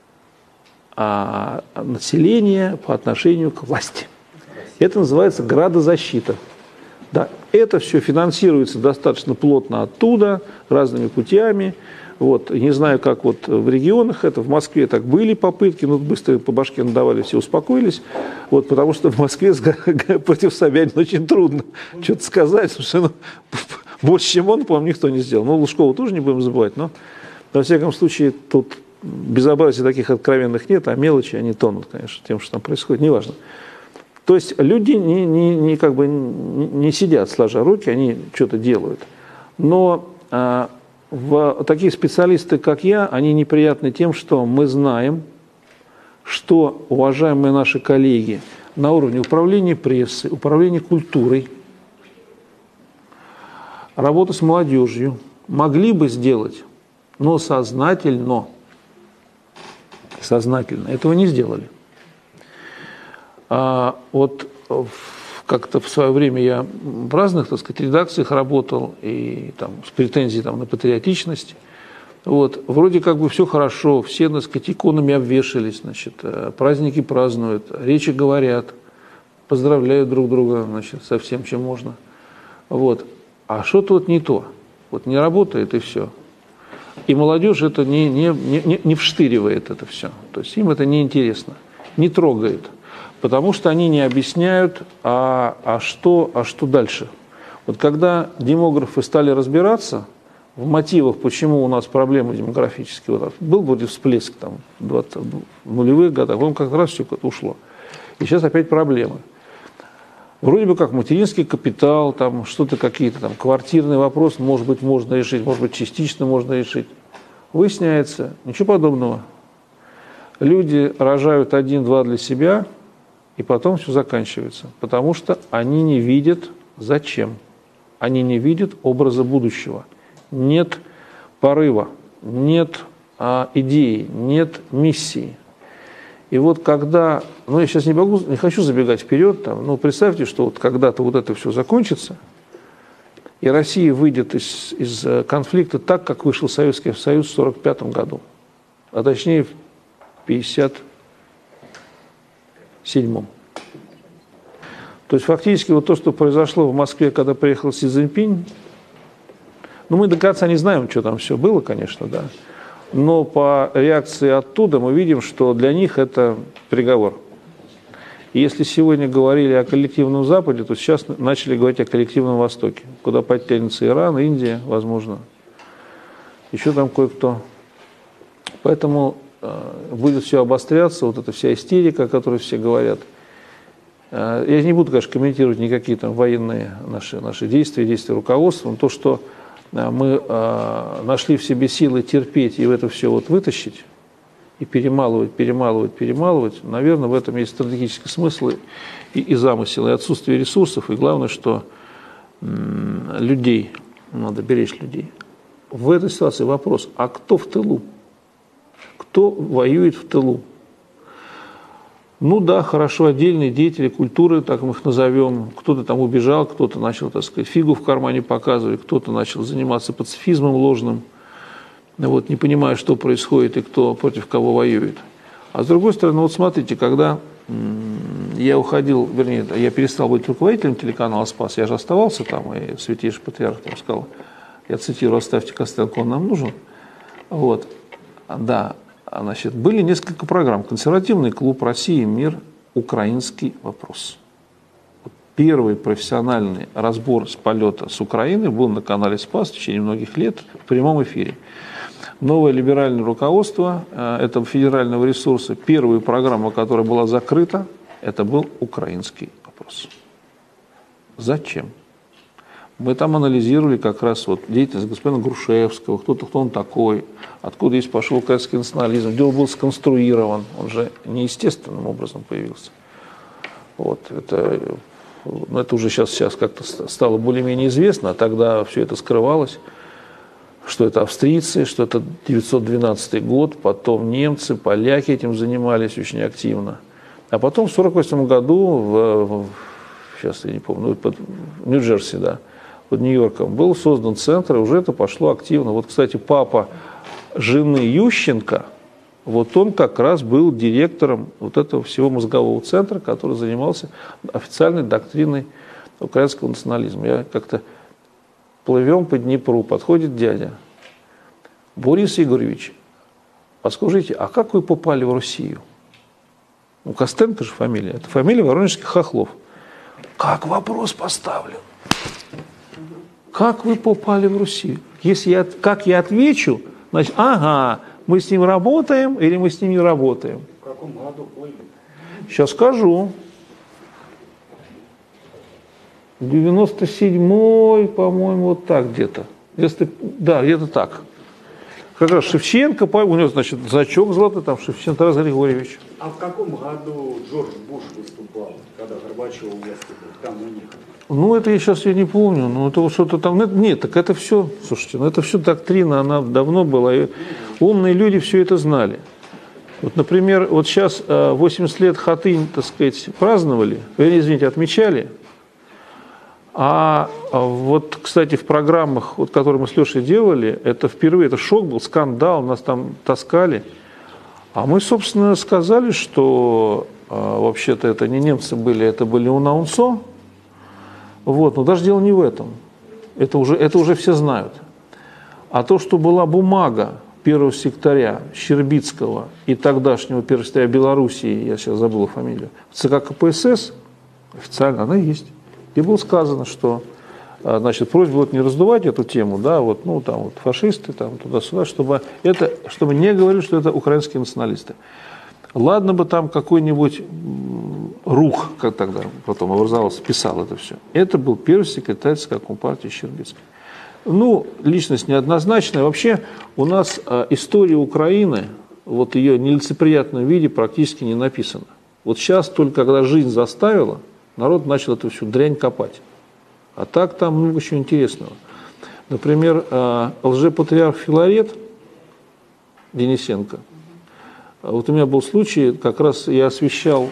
а, населения по отношению к власти. Это называется градозащита. Да, это все финансируется достаточно плотно оттуда, разными путями. Вот, не знаю, как вот в регионах это, в Москве так были попытки, но быстро по башке надавали, все успокоились. Вот, потому что в Москве против Собянина очень трудно что-то сказать, потому что ну, больше, чем он, по-моему, никто не сделал. Ну, Лужкова тоже не будем забывать, но, во всяком случае, тут безобразия таких откровенных нет, а мелочи, они тонут, конечно, тем, что там происходит, неважно. То есть люди не, не, не, как бы не, не сидят сложа руки, они что-то делают. Но а, в, такие специалисты, как я, они неприятны тем, что мы знаем, что уважаемые наши коллеги на уровне управления прессой, управления культурой, работа с молодежью, могли бы сделать, но сознательно, сознательно этого не сделали. А вот как-то в свое время я в разных, так сказать, редакциях работал и там с претензией там, на патриотичность. Вот, вроде как бы все хорошо, все, так сказать, иконами обвешались, значит, праздники празднуют, речи говорят, поздравляют друг друга, значит, со всем, чем можно. Вот. А что-то вот не то, вот не работает и все. И молодежь это не, не, не, не вштыривает это все, то есть им это неинтересно, не трогает, потому что они не объясняют, а, а, что, а что дальше. Вот когда демографы стали разбираться в мотивах, почему у нас проблемы демографические, вот, был вроде всплеск там, в нулевых годах, он как раз все ушло. И сейчас опять проблемы. Вроде бы как материнский капитал, там что-то какие-то там квартирный вопрос, может быть, можно решить, может быть, частично можно решить. Выясняется, ничего подобного. Люди рожают один-два для себя, и потом все заканчивается. Потому что они не видят зачем. Они не видят образа будущего. Нет порыва, нет а, идеи, нет миссии. И вот когда, ну я сейчас не могу, не хочу забегать вперед, там, но представьте, что вот когда-то вот это все закончится, и Россия выйдет из, из конфликта так, как вышел Советский Союз в сорок пятом году, а точнее в пятьдесят седьмом. То есть фактически вот то, что произошло в Москве, когда приехал Си Цзиньпинь, ну мы до конца не знаем, что там все было, конечно, да. Но по реакции оттуда мы видим, что для них это приговор. И если сегодня говорили о коллективном Западе, то сейчас начали говорить о коллективном Востоке, куда подтянется Иран, Индия, возможно, еще там кое-кто. Поэтому э, будет все обостряться, вот эта вся истерика, о которой все говорят. Э, я не буду, конечно, комментировать никакие там военные наши, наши действия, действия руководства, но то, что мы э, нашли в себе силы терпеть и в это все вот вытащить, и перемалывать, перемалывать, перемалывать, наверное, в этом есть стратегический смысл и, и замысел, и отсутствие ресурсов, и главное, что м, людей, надо беречь людей. В этой ситуации вопрос, а кто в тылу? Кто воюет в тылу? Ну да, хорошо, отдельные деятели культуры, так мы их назовем, кто-то там убежал, кто-то начал, так сказать, фигу в кармане показывать, кто-то начал заниматься пацифизмом ложным, вот, не понимая, что происходит и кто против кого воюет. А с другой стороны, вот смотрите, когда я уходил, вернее, я перестал быть руководителем телеканала «Спас», я же оставался там, и святейший патриарх там сказал, я цитирую, оставьте Костенко, он нам нужен. Вот, да. Значит, были несколько программ. «Консервативный клуб России. Мир. Украинский вопрос». Первый профессиональный разбор с полета с Украины был на канале «Спас» в течение многих лет в прямом эфире. Новое либеральное руководство этого федерального ресурса, первая программа, которая была закрыта, это был украинский вопрос. Зачем? Мы там анализировали как раз вот деятельность господина Грушевского, кто-то, кто он такой, откуда здесь пошел украинский национализм, где он был сконструирован, он же неестественным образом появился. Вот, это, ну, это уже сейчас, сейчас как-то стало более-менее известно, а тогда все это скрывалось, что это австрийцы, что это девятьсот двенадцатый год, потом немцы, поляки этим занимались очень активно. А потом в сорок восьмом году, в, в, сейчас я не помню, ну, в Нью-Джерси, да, под Нью-Йорком, был создан центр, и уже это пошло активно. Вот, кстати, папа жены Ющенко, вот он как раз был директором вот этого всего мозгового центра, который занимался официальной доктриной украинского национализма. Я как-то плывем по Днепру, подходит дядя. Борис Игоревич, подскажите, а как вы попали в Россию? Ну, Костенко же фамилия, это фамилия воронежских хохлов. Как вопрос поставлен? Как вы попали в Россию? Если я, как я отвечу, значит, ага, мы с ним работаем или мы с ним не работаем. В каком году плыли? Сейчас скажу. девяносто седьмой, по-моему, вот так где-то. Да, где-то так. Как раз Шевченко, у него, значит, значок золотой, там Шевченко Тарас Григорьевич. А в каком году Джордж Буш выступал, когда Горбачев в власти был, там у них? Ну, это я сейчас я не помню, но это что-то там... Нет, так это все, слушайте, ну это все доктрина, она давно была, и умные люди все это знали. Вот, например, вот сейчас восемьдесят лет Хатынь, так сказать, праздновали, вернее, извините, отмечали, а вот, кстати, в программах, вот, которые мы с Лешей делали, это впервые, это шок был, скандал, нас там таскали, а мы, собственно, сказали, что вообще-то это не немцы были, это были унаунсо. Вот, но даже дело не в этом. Это уже, это уже все знают. А то, что была бумага первого секретаря Щербицкого и тогдашнего первого секретаря Белоруссии, я сейчас забыл фамилию, ЦК КПСС, официально она есть, где было сказано, что, значит, просьба вот не раздувать эту тему, да, вот, ну, там вот фашисты, там, туда-сюда, чтобы, это, чтобы не говорили, что это украинские националисты. Ладно бы там какой-нибудь рух, как тогда потом образовался, писал это все. Это был первый секретарь ЦК Компартии Щербицкий. Ну, личность неоднозначная. Вообще у нас э, история Украины, вот ее нелицеприятном виде практически не написана. Вот сейчас, только когда жизнь заставила, народ начал эту всю дрянь копать. А так там много чего интересного. Например, э, лжепатриарх Филарет Денисенко. Вот у меня был случай, как раз я освещал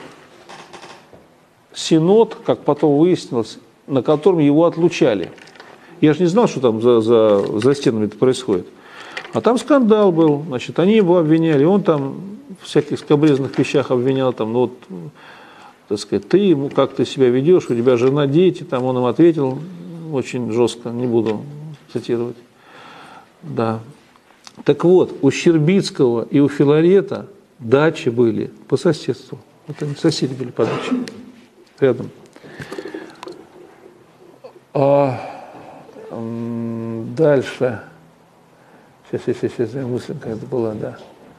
синод, как потом выяснилось, на котором его отлучали. Я же не знал, что там за, за, за стенами это происходит. А там скандал был, значит, они его обвиняли, он там в всяких скабрезных вещах обвинял, там, ну вот, так сказать, ты ему, как ты себя ведешь, у тебя жена, дети, там он им ответил очень жестко, не буду цитировать. Да. Так вот, у Щербицкого и у Филарета дачи были по соседству. Это не соседи были по даче. Рядом. А, дальше. Сейчас, сейчас, сейчас, мысль какая-то была, да.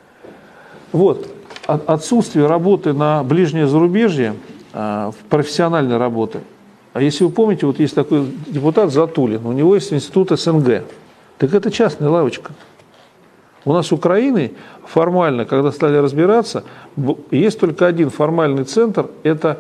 Вот. Отсутствие работы на ближнее зарубежье, профессиональной работы. А если вы помните, вот есть такой депутат Затулин, у него есть институт СНГ. Так это частная лавочка. У нас с Украиной формально, когда стали разбираться, есть только один формальный центр, это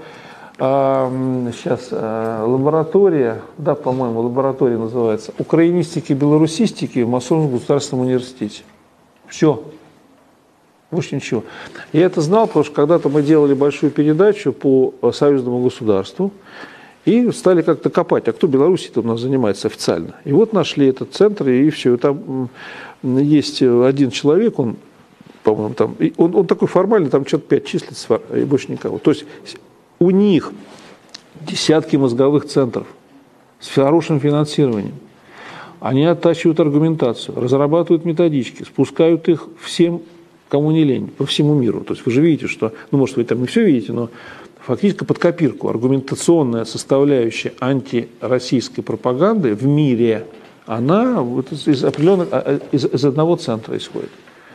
э, сейчас э, лаборатория, да, по-моему, лаборатория называется, украинистики и белорусистики в Московском государственном университете. Все. Больше ничего. Я это знал, потому что когда-то мы делали большую передачу по союзному государству, и стали как-то копать, а кто Белоруссией у нас занимается официально. И вот нашли этот центр, и все. Там есть один человек, он, по-моему, там, он, он такой формальный, там что-то пять числится, и больше никого. То есть у них десятки мозговых центров с хорошим финансированием. Они оттачивают аргументацию, разрабатывают методички, спускают их всем, кому не лень, по всему миру. То есть вы же видите, что, ну, может, вы там не все видите, но фактически под копирку аргументационная составляющая антироссийской пропаганды в мире, она вот из определенных, из, из одного центра исходит.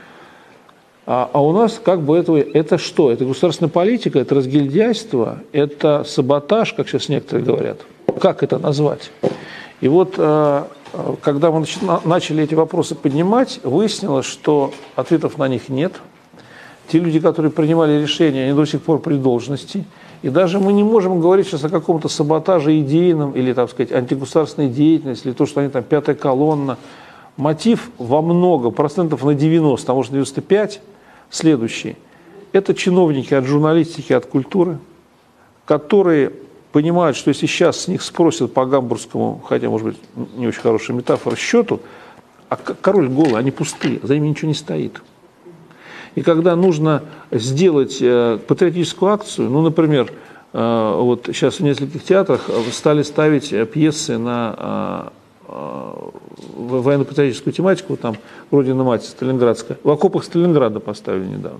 А, а у нас как бы это, это что? Это государственная политика, это разгильдяйство, это саботаж, как сейчас некоторые говорят. Как это назвать? И вот когда мы начали эти вопросы поднимать, выяснилось, что ответов на них нет. Те люди, которые принимали решения, они до сих пор при должности. И даже мы не можем говорить сейчас о каком-то саботаже идейном или, так сказать, антигосударственной деятельности, или то, что они там пятая колонна. Мотив во много, процентов на девяносто, а может девяносто пять, следующий. Это чиновники от журналистики, от культуры, которые понимают, что если сейчас с них спросят по гамбургскому, хотя, может быть, не очень хорошая метафора, счету, а король голый, они пустые, за ними ничего не стоит. И когда нужно сделать э, патриотическую акцию, ну, например, э, вот сейчас в нескольких театрах стали ставить пьесы на э, э, военно-патриотическую тематику, вот там «Родина мать» Сталинградская, в окопах Сталинграда поставили недавно.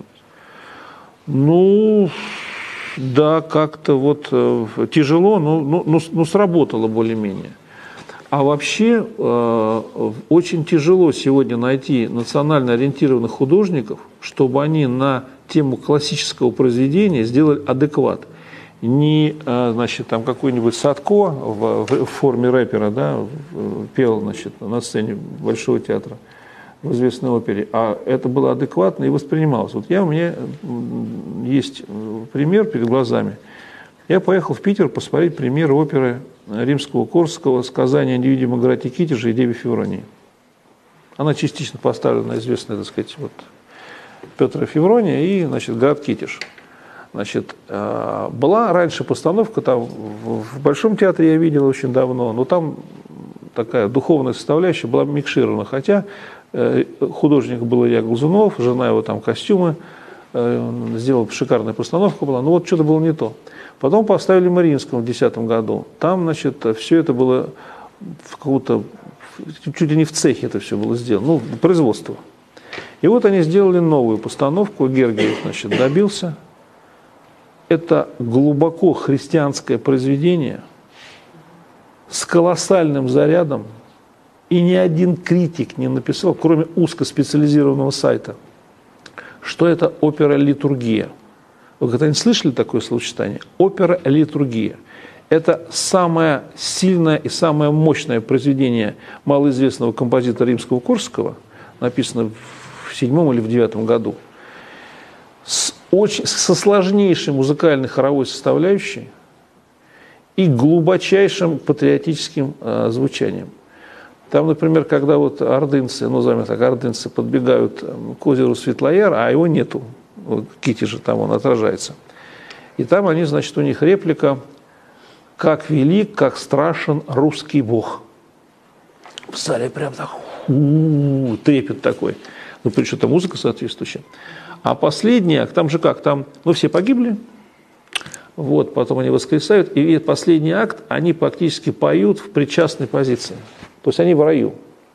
Ну, да, как-то вот э, тяжело, но, но, но, но сработало более-менее. А вообще э, очень тяжело сегодня найти национально ориентированных художников, чтобы они на тему классического произведения сделали адекват. Не, э, значит, там какой-нибудь Садко в, в, в форме рэпера, да, пел, значит, на сцене Большого театра в известной опере, а это было адекватно и воспринималось. Вот я, у меня есть пример перед глазами. Я поехал в Питер посмотреть премьеру оперы Римского-Корсакова «Сказание о невидимом Грате Китеже и Деве Февронии». Она частично поставлена на известный, так сказать, вот, Петра Феврония и, значит, Град Китеж. Значит, была раньше постановка, там в Большом театре я видел очень давно, но там такая духовная составляющая была микширована, хотя художник был Илья Глазунов, жена его там костюмы, сделал шикарная постановка была, но вот что-то было не то. Потом поставили в Мариинском в две тысячи десятом году, там, значит, все это было в каком-то, чуть ли не в цехе это все было сделано, ну, производство. И вот они сделали новую постановку, Гергиев, значит, добился. Это глубоко христианское произведение с колоссальным зарядом, и ни один критик не написал, кроме узкоспециализированного сайта, что это опера-литургия. Вы когда-нибудь слышали такое словосочетание? Опера-литургия. Это самое сильное и самое мощное произведение малоизвестного композитора Римского-Корсакова, написано в седьмом или в девятом году, с очень, со сложнейшей музыкальной хоровой составляющей и глубочайшим патриотическим э, звучанием. Там, например, когда вот ордынцы, ну, назовем так, ордынцы подбегают к озеру Светлояр, а его нету, вот, Китежа там он отражается. И там они, значит, у них реплика «Как велик, как страшен русский бог». В зале прям так у-у-у, трепет такой. Ну, причем там музыка соответствующая. А последний акт, там же как, там, ну, все погибли, вот, потом они воскресают, и последний акт они фактически поют в причастной позиции. То есть они в раю.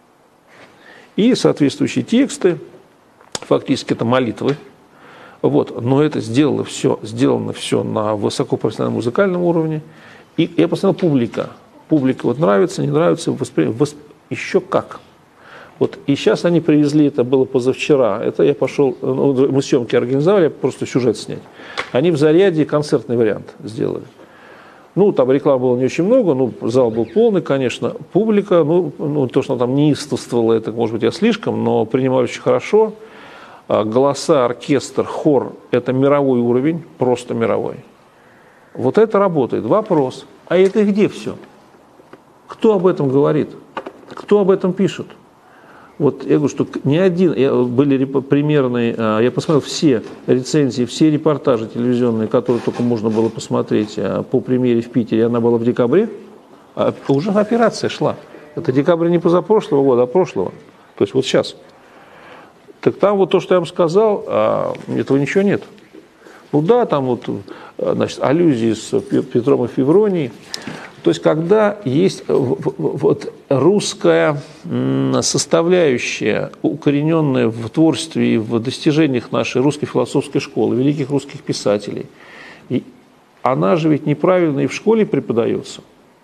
И соответствующие тексты, фактически это молитвы, вот, но это сделано все, сделано все на высокопрофессиональном музыкальном уровне. И я посмотрел, публика. Публика вот нравится, не нравится, воспри... восп... еще как. Вот, и сейчас они привезли, это было позавчера, это я пошел, ну, мы съемки организовали, просто сюжет снять. Они в заряде концертный вариант сделали. Ну, там рекламы было не очень много, ну, зал был полный, конечно. Публика, ну, ну то, что она там неистовствовала, это, может быть, я слишком, но принимали очень хорошо. Голоса, оркестр, хор – это мировой уровень, просто мировой. Вот это работает. Вопрос, а это где все? Кто об этом говорит? Кто об этом пишет? Вот я говорю, что ни один, я, были примерные, я посмотрел все рецензии, все репортажи телевизионные, которые только можно было посмотреть по премьере в Питере, она была в декабре, а уже операция шла. Это декабрь не позапрошлого года, а прошлого. То есть вот сейчас. Так там вот то, что я вам сказал, этого ничего нет. Ну да, там вот, значит, аллюзии с Петром и Февронией. То есть, когда есть вот русская составляющая, укорененная в творчестве и в достижениях нашей русской философской школы, великих русских писателей, и она же ведь неправильно и в школе преподается.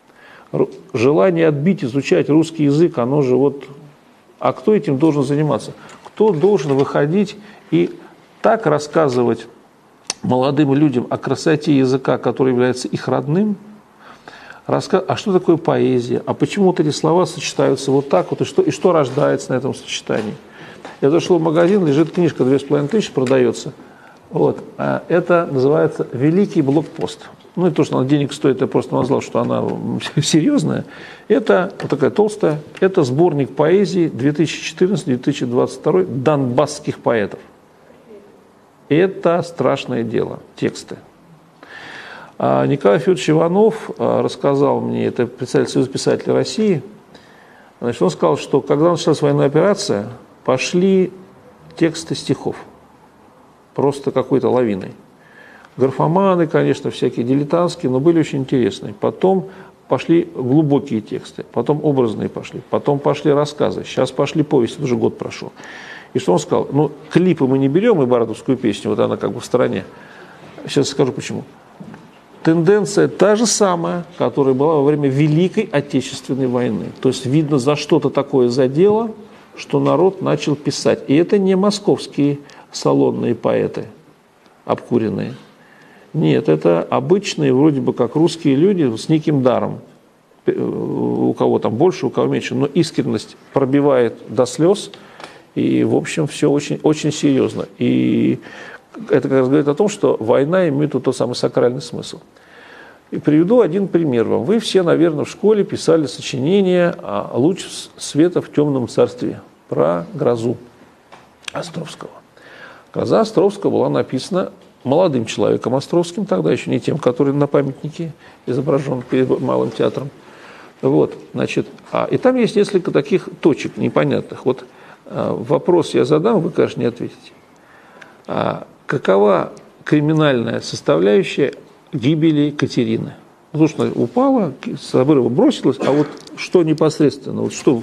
Желание отбить, изучать русский язык, оно же вот... А кто этим должен заниматься? Кто должен выходить и так рассказывать молодым людям о красоте языка, который является их родным? Рассказ... А что такое поэзия? А почему вот эти слова сочетаются вот так вот? И что, и что рождается на этом сочетании? Я зашел в магазин, лежит книжка, две с половиной тысячи продается. Вот. А это называется «Великий блокпост». Ну и то, что она денег стоит, я просто назвал, что она серьезная. Это вот такая толстая. Это сборник поэзии две тысячи четырнадцатый — две тысячи двадцать второй донбасских поэтов. Это страшное дело, тексты. А Николай Федорович Иванов рассказал мне, это представитель Союза писателей России, значит, он сказал, что когда началась военная операция, пошли тексты стихов. Просто какой-то лавиной. Графоманы, конечно, всякие дилетантские, но были очень интересные. Потом пошли глубокие тексты, потом образные пошли, потом пошли рассказы, сейчас пошли повести, уже год прошел. И что он сказал? Ну, клипы мы не берем, и бардовскую песню, вот она как бы в стороне. Сейчас скажу почему. Тенденция та же самая, которая была во время Великой Отечественной войны. То есть видно, за что-то такое задело, что народ начал писать. И это не московские салонные поэты, обкуренные. Нет, это обычные, вроде бы как русские люди с неким даром. У кого там больше, у кого меньше. Но искренность пробивает до слез. И, в общем, все очень, очень серьезно. И это как раз говорит о том, что война имеет тот самый сакральный смысл. И приведу один пример вам. Вы все, наверное, в школе писали сочинение «Луч света в темном царстве» про грозу Островского. Гроза Островского была написана молодым человеком Островским, тогда еще не тем, который на памятнике изображен перед Малым театром. Вот, значит, а, и там есть несколько таких точек непонятных. Вот а, вопрос я задам, вы, конечно, не ответите. А, какова криминальная составляющая гибели Катерины? Потому что упала, с обрыва бросилась, а вот что непосредственно? Вот что?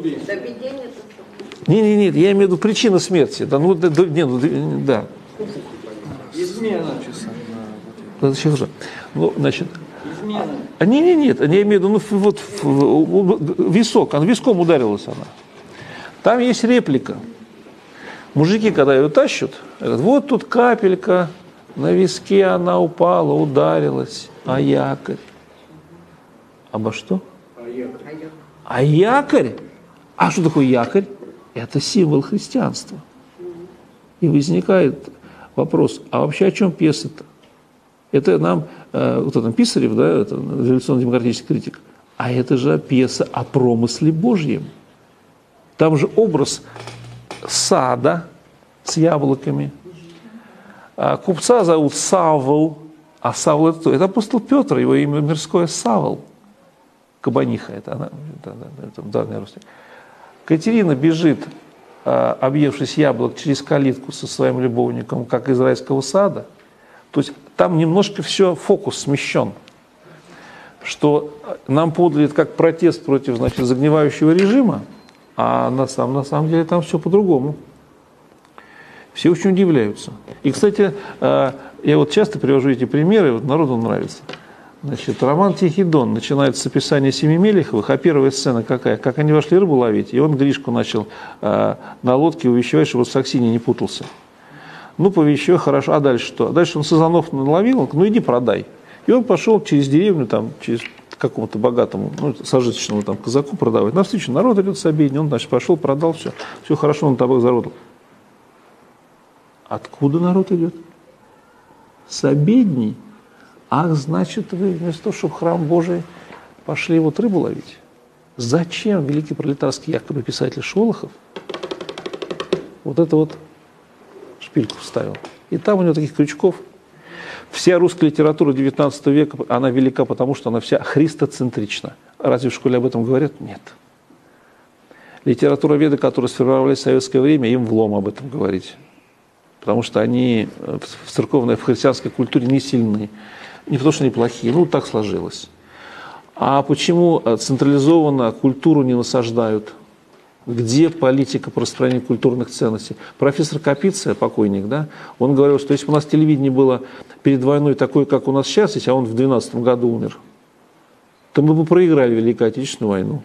Не, не, нет, я имею в виду причину смерти. Да, ну, да, не, ну, да. Измена. Да, сейчас же. Ну, значит. Измена. А, не, не, нет, я имею в виду, ну, вот висок, она виском ударилась она. Там есть реплика. Мужики, когда ее тащат, говорят, вот тут капелька, на виске она упала, ударилась, а якорь. Обо что? А якорь. А якорь? А что такое якорь? Это символ христианства. И возникает вопрос, а вообще о чем пьеса-то? Это нам, э, вот этот Писарев, да, это революционно-демократический критик, а это же пьеса о промысле Божьем. Там же образ сада с яблоками. А купца зовут Савл, а Савл это кто? Это апостол Петр, его имя мирское Савл. Кабаниха, это она, это, это, это давняя Русь. Катерина бежит, объевшись яблок, через калитку со своим любовником, как из райского сада. То есть там немножко все, фокус смещен. Что нам подали это как протест против, значит, загнивающего режима, а на самом, на самом деле там все по-другому. Все очень удивляются. И, кстати, я вот часто привожу эти примеры, вот народу нравится. Значит, роман «Тихий Дон» начинается с описания семьи Мелеховых, а первая сцена какая? Как они вошли рыбу ловить, и он Гришку начал э, на лодке увещевать, чтобы с Аксиньей не путался. Ну, повещевай, хорошо, а дальше что? А дальше он сазанов наловил, ну, иди продай. И он пошел через деревню, там, через какому-то богатому, ну, сожиточному там казаку продавать. Навстречу народ идет с обедни, он, значит, пошел, продал, все, все хорошо, он табак заработал. Откуда народ идет? С обедни. Ах, значит, вы вместо того, чтобы храм Божий пошли вот рыбу ловить. Зачем великий пролетарский якобы писатель Шолохов вот это вот шпильку вставил? И там у него таких крючков. Вся русская литература девятнадцатого века, она велика, потому что она вся христоцентрична. Разве в школе об этом говорят? Нет. Литературоведы, которые сформировались в советское время, им влом об этом говорить. Потому что они в церковной, в христианской культуре не сильны. Не потому что они плохие, ну так сложилось. А почему централизованно культуру не насаждают? Где политика по распространению культурных ценностей? Профессор Капица, покойник, да, он говорил, что если бы у нас телевидение было перед войной такое, как у нас сейчас, если а он в двенадцатом году умер, то мы бы проиграли Великую Отечественную войну.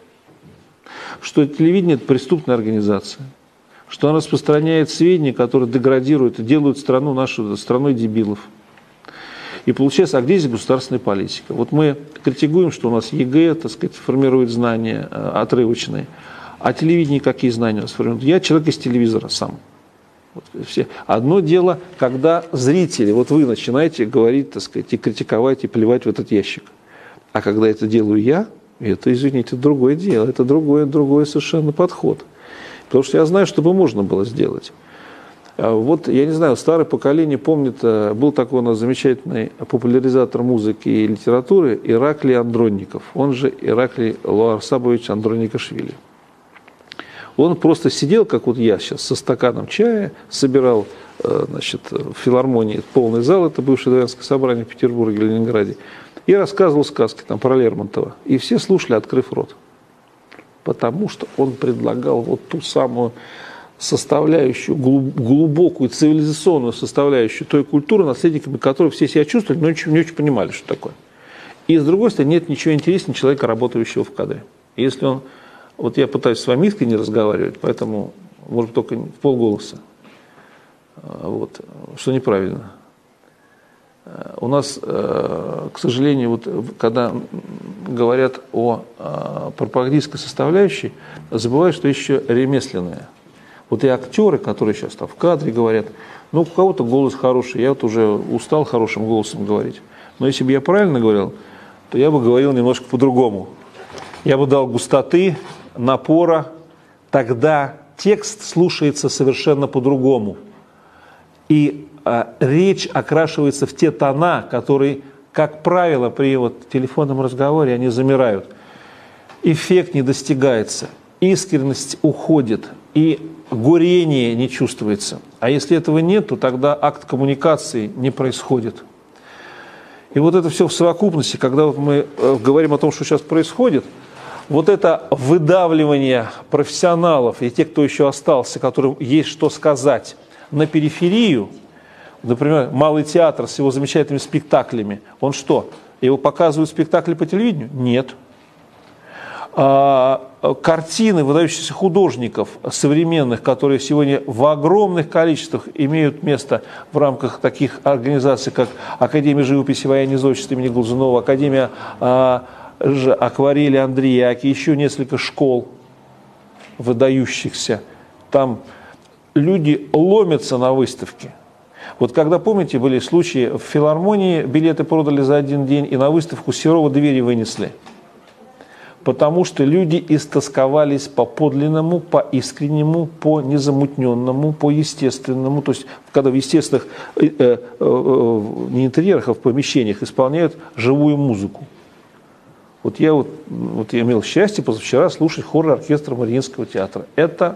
Что телевидение – это преступная организация. Что она распространяет сведения, которые деградируют и делают страну нашу страной дебилов. И получается, а где здесь государственная политика? Вот мы критикуем, что у нас ЕГЭ, так сказать, формирует знания отрывочные, а телевидение какие знания у нас формирует? Я человек из телевизора сам. Вот все. Одно дело, когда зрители, вот вы начинаете говорить, так сказать, и критиковать, и плевать в этот ящик. А когда это делаю я, это, извините, другое дело, это другой, другой совершенно подход. Потому что я знаю, что бы можно было сделать. Вот, я не знаю, старое поколение помнит, был такой у нас замечательный популяризатор музыки и литературы Ираклий Андронников, он же Ираклий Луарсабович Андроникашвили. Он просто сидел, как вот я сейчас, со стаканом чая, собирал, значит, в филармонии полный зал, это бывшее дворянское собрание в Петербурге или Ленинграде, и рассказывал сказки там, про Лермонтова. И все слушали, открыв рот. Потому что он предлагал вот ту самую составляющую, глубокую цивилизационную составляющую той культуры, наследниками которой все себя чувствовали, но не очень, не очень понимали, что такое. И с другой стороны, нет ничего интереснее человека, работающего в кадре. Если он, вот я пытаюсь с вами искренне разговаривать, поэтому, может, только в полголоса, вот, что неправильно. У нас, к сожалению, вот, когда говорят о пропагандистской составляющей, забывают, что еще ремесленная. Вот и актеры, которые сейчас там в кадре говорят, ну, у кого-то голос хороший, я вот уже устал хорошим голосом говорить. Но если бы я правильно говорил, то я бы говорил немножко по-другому. Я бы дал густоты, напора, тогда текст слушается совершенно по-другому. И а, речь окрашивается в те тона, которые, как правило, при вот телефонном разговоре они замирают. Эффект не достигается, искренность уходит, и горение не чувствуется. А если этого нет, то тогда акт коммуникации не происходит. И вот это все в совокупности, когда вот мы говорим о том, что сейчас происходит, вот это выдавливание профессионалов и тех, кто еще остался, которым есть что сказать, на периферию, например, Малый театр с его замечательными спектаклями, он что, его показывают спектакли по телевидению? Нет. А, картины выдающихся художников современных, которые сегодня в огромных количествах имеют место в рамках таких организаций, как Академия живописи военного изотчества имени Глазунова, Академия а, акварели Андрея Аки, еще несколько школ выдающихся. Там люди ломятся на выставке. Вот когда, помните, были случаи, в филармонии билеты продали за один день, и на выставку Серова двери вынесли. Потому что люди истосковались по подлинному, по искреннему, по незамутненному, по естественному. То есть, когда в естественных, э, э, э, не интерьерах, а в помещениях исполняют живую музыку. Вот я, вот, вот я имел счастье позавчера слушать хор оркестра Мариинского театра. Это,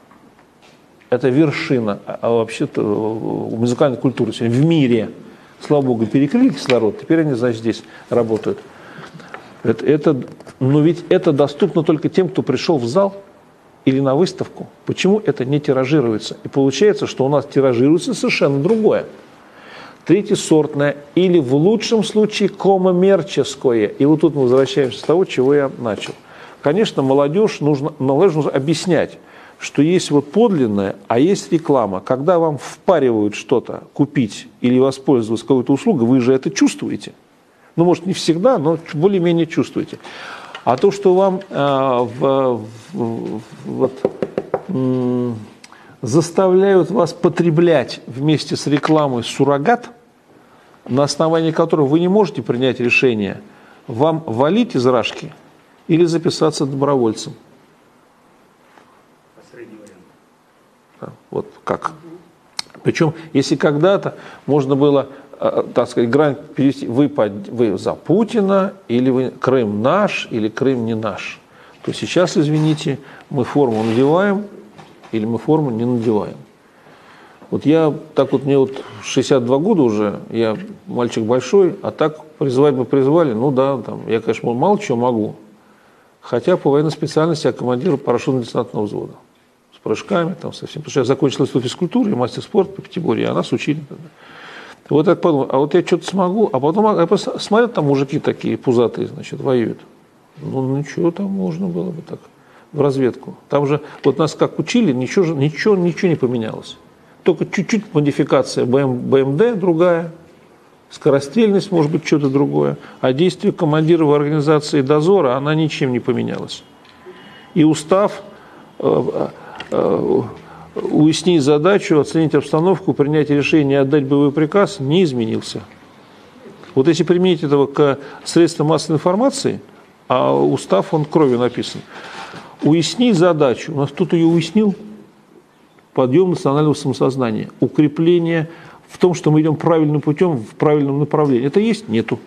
это вершина, а вообще-то музыкальной культуры сегодня в мире. Слава Богу, перекрыли кислород, теперь они, значит, здесь работают. Это, это, но ведь это доступно только тем, кто пришел в зал или на выставку. Почему это не тиражируется? И получается, что у нас тиражируется совершенно другое. Третьесортное или в лучшем случае коммерческое. И вот тут мы возвращаемся с того, чего я начал. Конечно, молодежь нужно, молодежь нужно объяснять, что есть вот подлинное, а есть реклама. Когда вам впаривают что-то купить или воспользоваться какой-то услугой, вы же это чувствуете. Ну, может, не всегда, но более-менее чувствуете. А то, что вам э, в, в, вот, м, заставляют вас потреблять вместе с рекламой суррогат, на основании которого вы не можете принять решение, вам валить из рашки или записаться добровольцем. Последний вариант. Да, вот как. Причем, если когда-то можно было, так сказать, грань перевести, вы, вы за Путина, или вы Крым наш, или Крым не наш, то сейчас, извините, мы форму надеваем, или мы форму не надеваем. Вот я, так вот, мне вот шестьдесят два года уже, я мальчик большой, а так призывать бы призвали, ну да, там, я, конечно, мало чего могу. Хотя по военной специальности я командир парашютно-десантного взвода. С прыжками, там, совсем. Потому что я закончил институт физкультуры, мастер спорта по пятиборье, а нас учили тогда. Вот я подумал, а вот я что-то смогу, а потом я смотрят, там мужики такие пузатые, значит, воюют. Ну, ничего, там можно было бы так, в разведку. Там же, вот нас как учили, ничего, ничего, ничего не поменялось. Только чуть-чуть модификация БМД другая, скорострельность, может быть, что-то другое. А действие командира в организации дозора, она ничем не поменялась. И устав э, э, уяснить задачу, оценить обстановку, принять решение, отдать боевой приказ не изменился. Вот если применить этого к средствам массовой информации, а устав, он кровью написан, уяснить задачу, у нас кто-то ее уяснил, подъем национального самосознания, укрепление в том, что мы идем правильным путем, в правильном направлении. Это есть? Нету.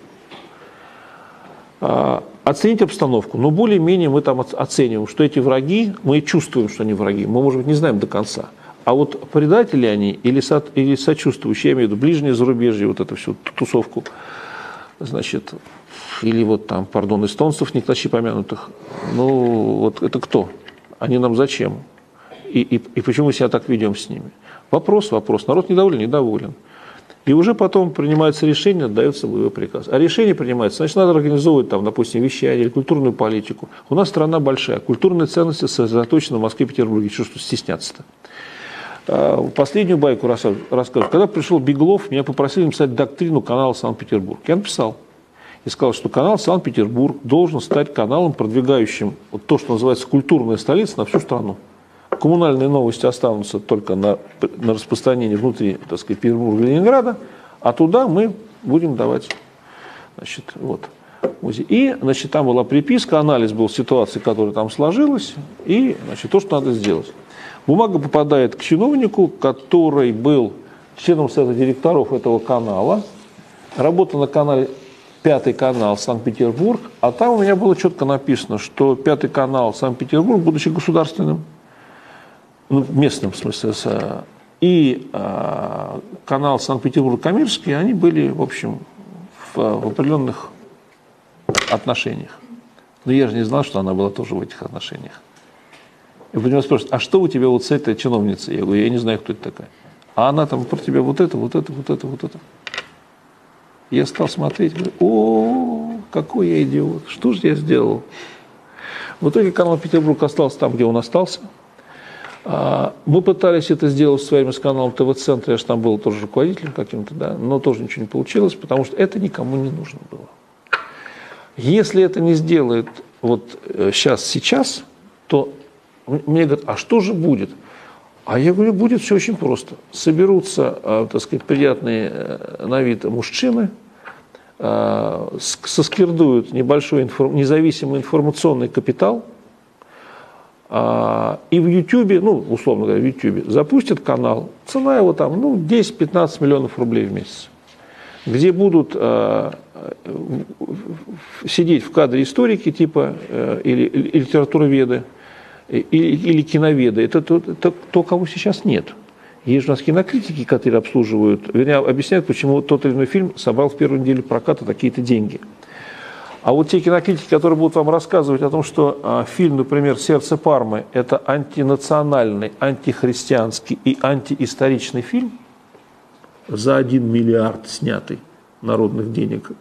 А, оценить обстановку. Но более-менее мы там оцениваем, что эти враги, мы чувствуем, что они враги. Мы, может быть, не знаем до конца. А вот предатели они или, со, или сочувствующие, я имею в виду ближнее зарубежье, вот эту всю тусовку, значит, или вот там, пардон, эстонцев, никогда помянутых, ну, вот это кто? Они нам зачем? И, и, и почему мы себя так ведем с ними? Вопрос, вопрос. Народ недоволен, недоволен. И уже потом принимается решение, отдается боевой приказ. А решение принимается, значит, надо организовывать, там, допустим, вещание или культурную политику. У нас страна большая, культурные ценности сосредоточены в Москве и Петербурге. Что ж тут стесняться-то? А, последнюю байку рассказываю. Когда пришел Беглов, меня попросили написать доктрину канала Санкт-Петербург. Я написал. И сказал, что канал Санкт-Петербург должен стать каналом, продвигающим вот то, что называется культурная столица, на всю страну. Коммунальные новости останутся только на, на распространении внутри, так сказать, Петербурга и Ленинграда, а туда мы будем давать. Значит, вот. И, значит, там была приписка, анализ был ситуации, которая там сложилась, и, значит, то, что надо сделать. Бумага попадает к чиновнику, который был членом совета директоров этого канала, работал на канале «Пятый канал Санкт-Петербург», а там у меня было четко написано, что «Пятый канал Санкт-Петербург», будучи государственным, ну, местным в смысле, и э, канал Санкт-Петербург коммерческий, они были, в общем, в, в определенных отношениях. Но я же не знал, что она была тоже в этих отношениях. И потом меня спрашивают, а что у тебя вот с этой чиновницей? Я говорю, я не знаю, кто это такая. А она там про тебя вот это, вот это, вот это, вот это. Я стал смотреть, говорю, о, какой я идиот, что же я сделал? В итоге канал Петербург остался там, где он остался. Мы пытались это сделать в своем с каналом ТВ-центр, я же там был тоже руководителем каким-то, да, но тоже ничего не получилось, потому что это никому не нужно было. Если это не сделает вот сейчас, сейчас, то мне говорят, а что же будет? А я говорю, будет все очень просто. Соберутся, так сказать, приятные на вид мужчины, соскирдуют небольшой информ... независимый информационный капитал, и в Ютьюбе, ну, условно говоря, в Ютьюбе запустят канал, цена его там, ну, десять-пятнадцать миллионов рублей в месяц, где будут э, сидеть в кадре историки типа э, или, или литературоведы, или, или киноведы. Это то, то, то, кого сейчас нет. Есть у нас кинокритики, которые обслуживают, вернее, объясняют, почему тот или иной фильм собрал в первую неделю проката такие-то деньги. А вот те кинокритики, которые будут вам рассказывать о том, что а, фильм, например, «Сердце Пармы» – это антинациональный, антихристианский и антиисторичный фильм, за один миллиард снятый народных денег.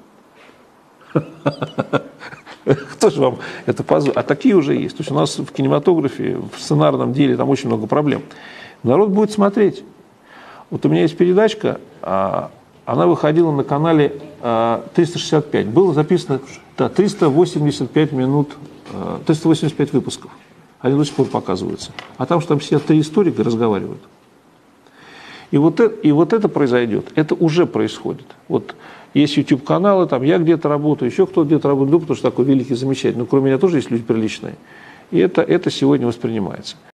Кто же вам это позволит? А такие уже есть. То есть у нас в кинематографе, в сценарном деле там очень много проблем. Народ будет смотреть. Вот у меня есть передачка, она выходила на канале триста шестьдесят пять. Было записано да, триста восемьдесят пять минут, триста восемьдесят пять выпусков. Они до сих пор показываются. А там, что там сидят три историка и разговаривают. И вот, это, и вот это произойдет. Это уже происходит. Вот есть YouTube-каналы, там я где-то работаю, еще кто-то где-то работает, потому что такой великий, замечательный. Но кроме меня тоже есть люди приличные. И это, это сегодня воспринимается.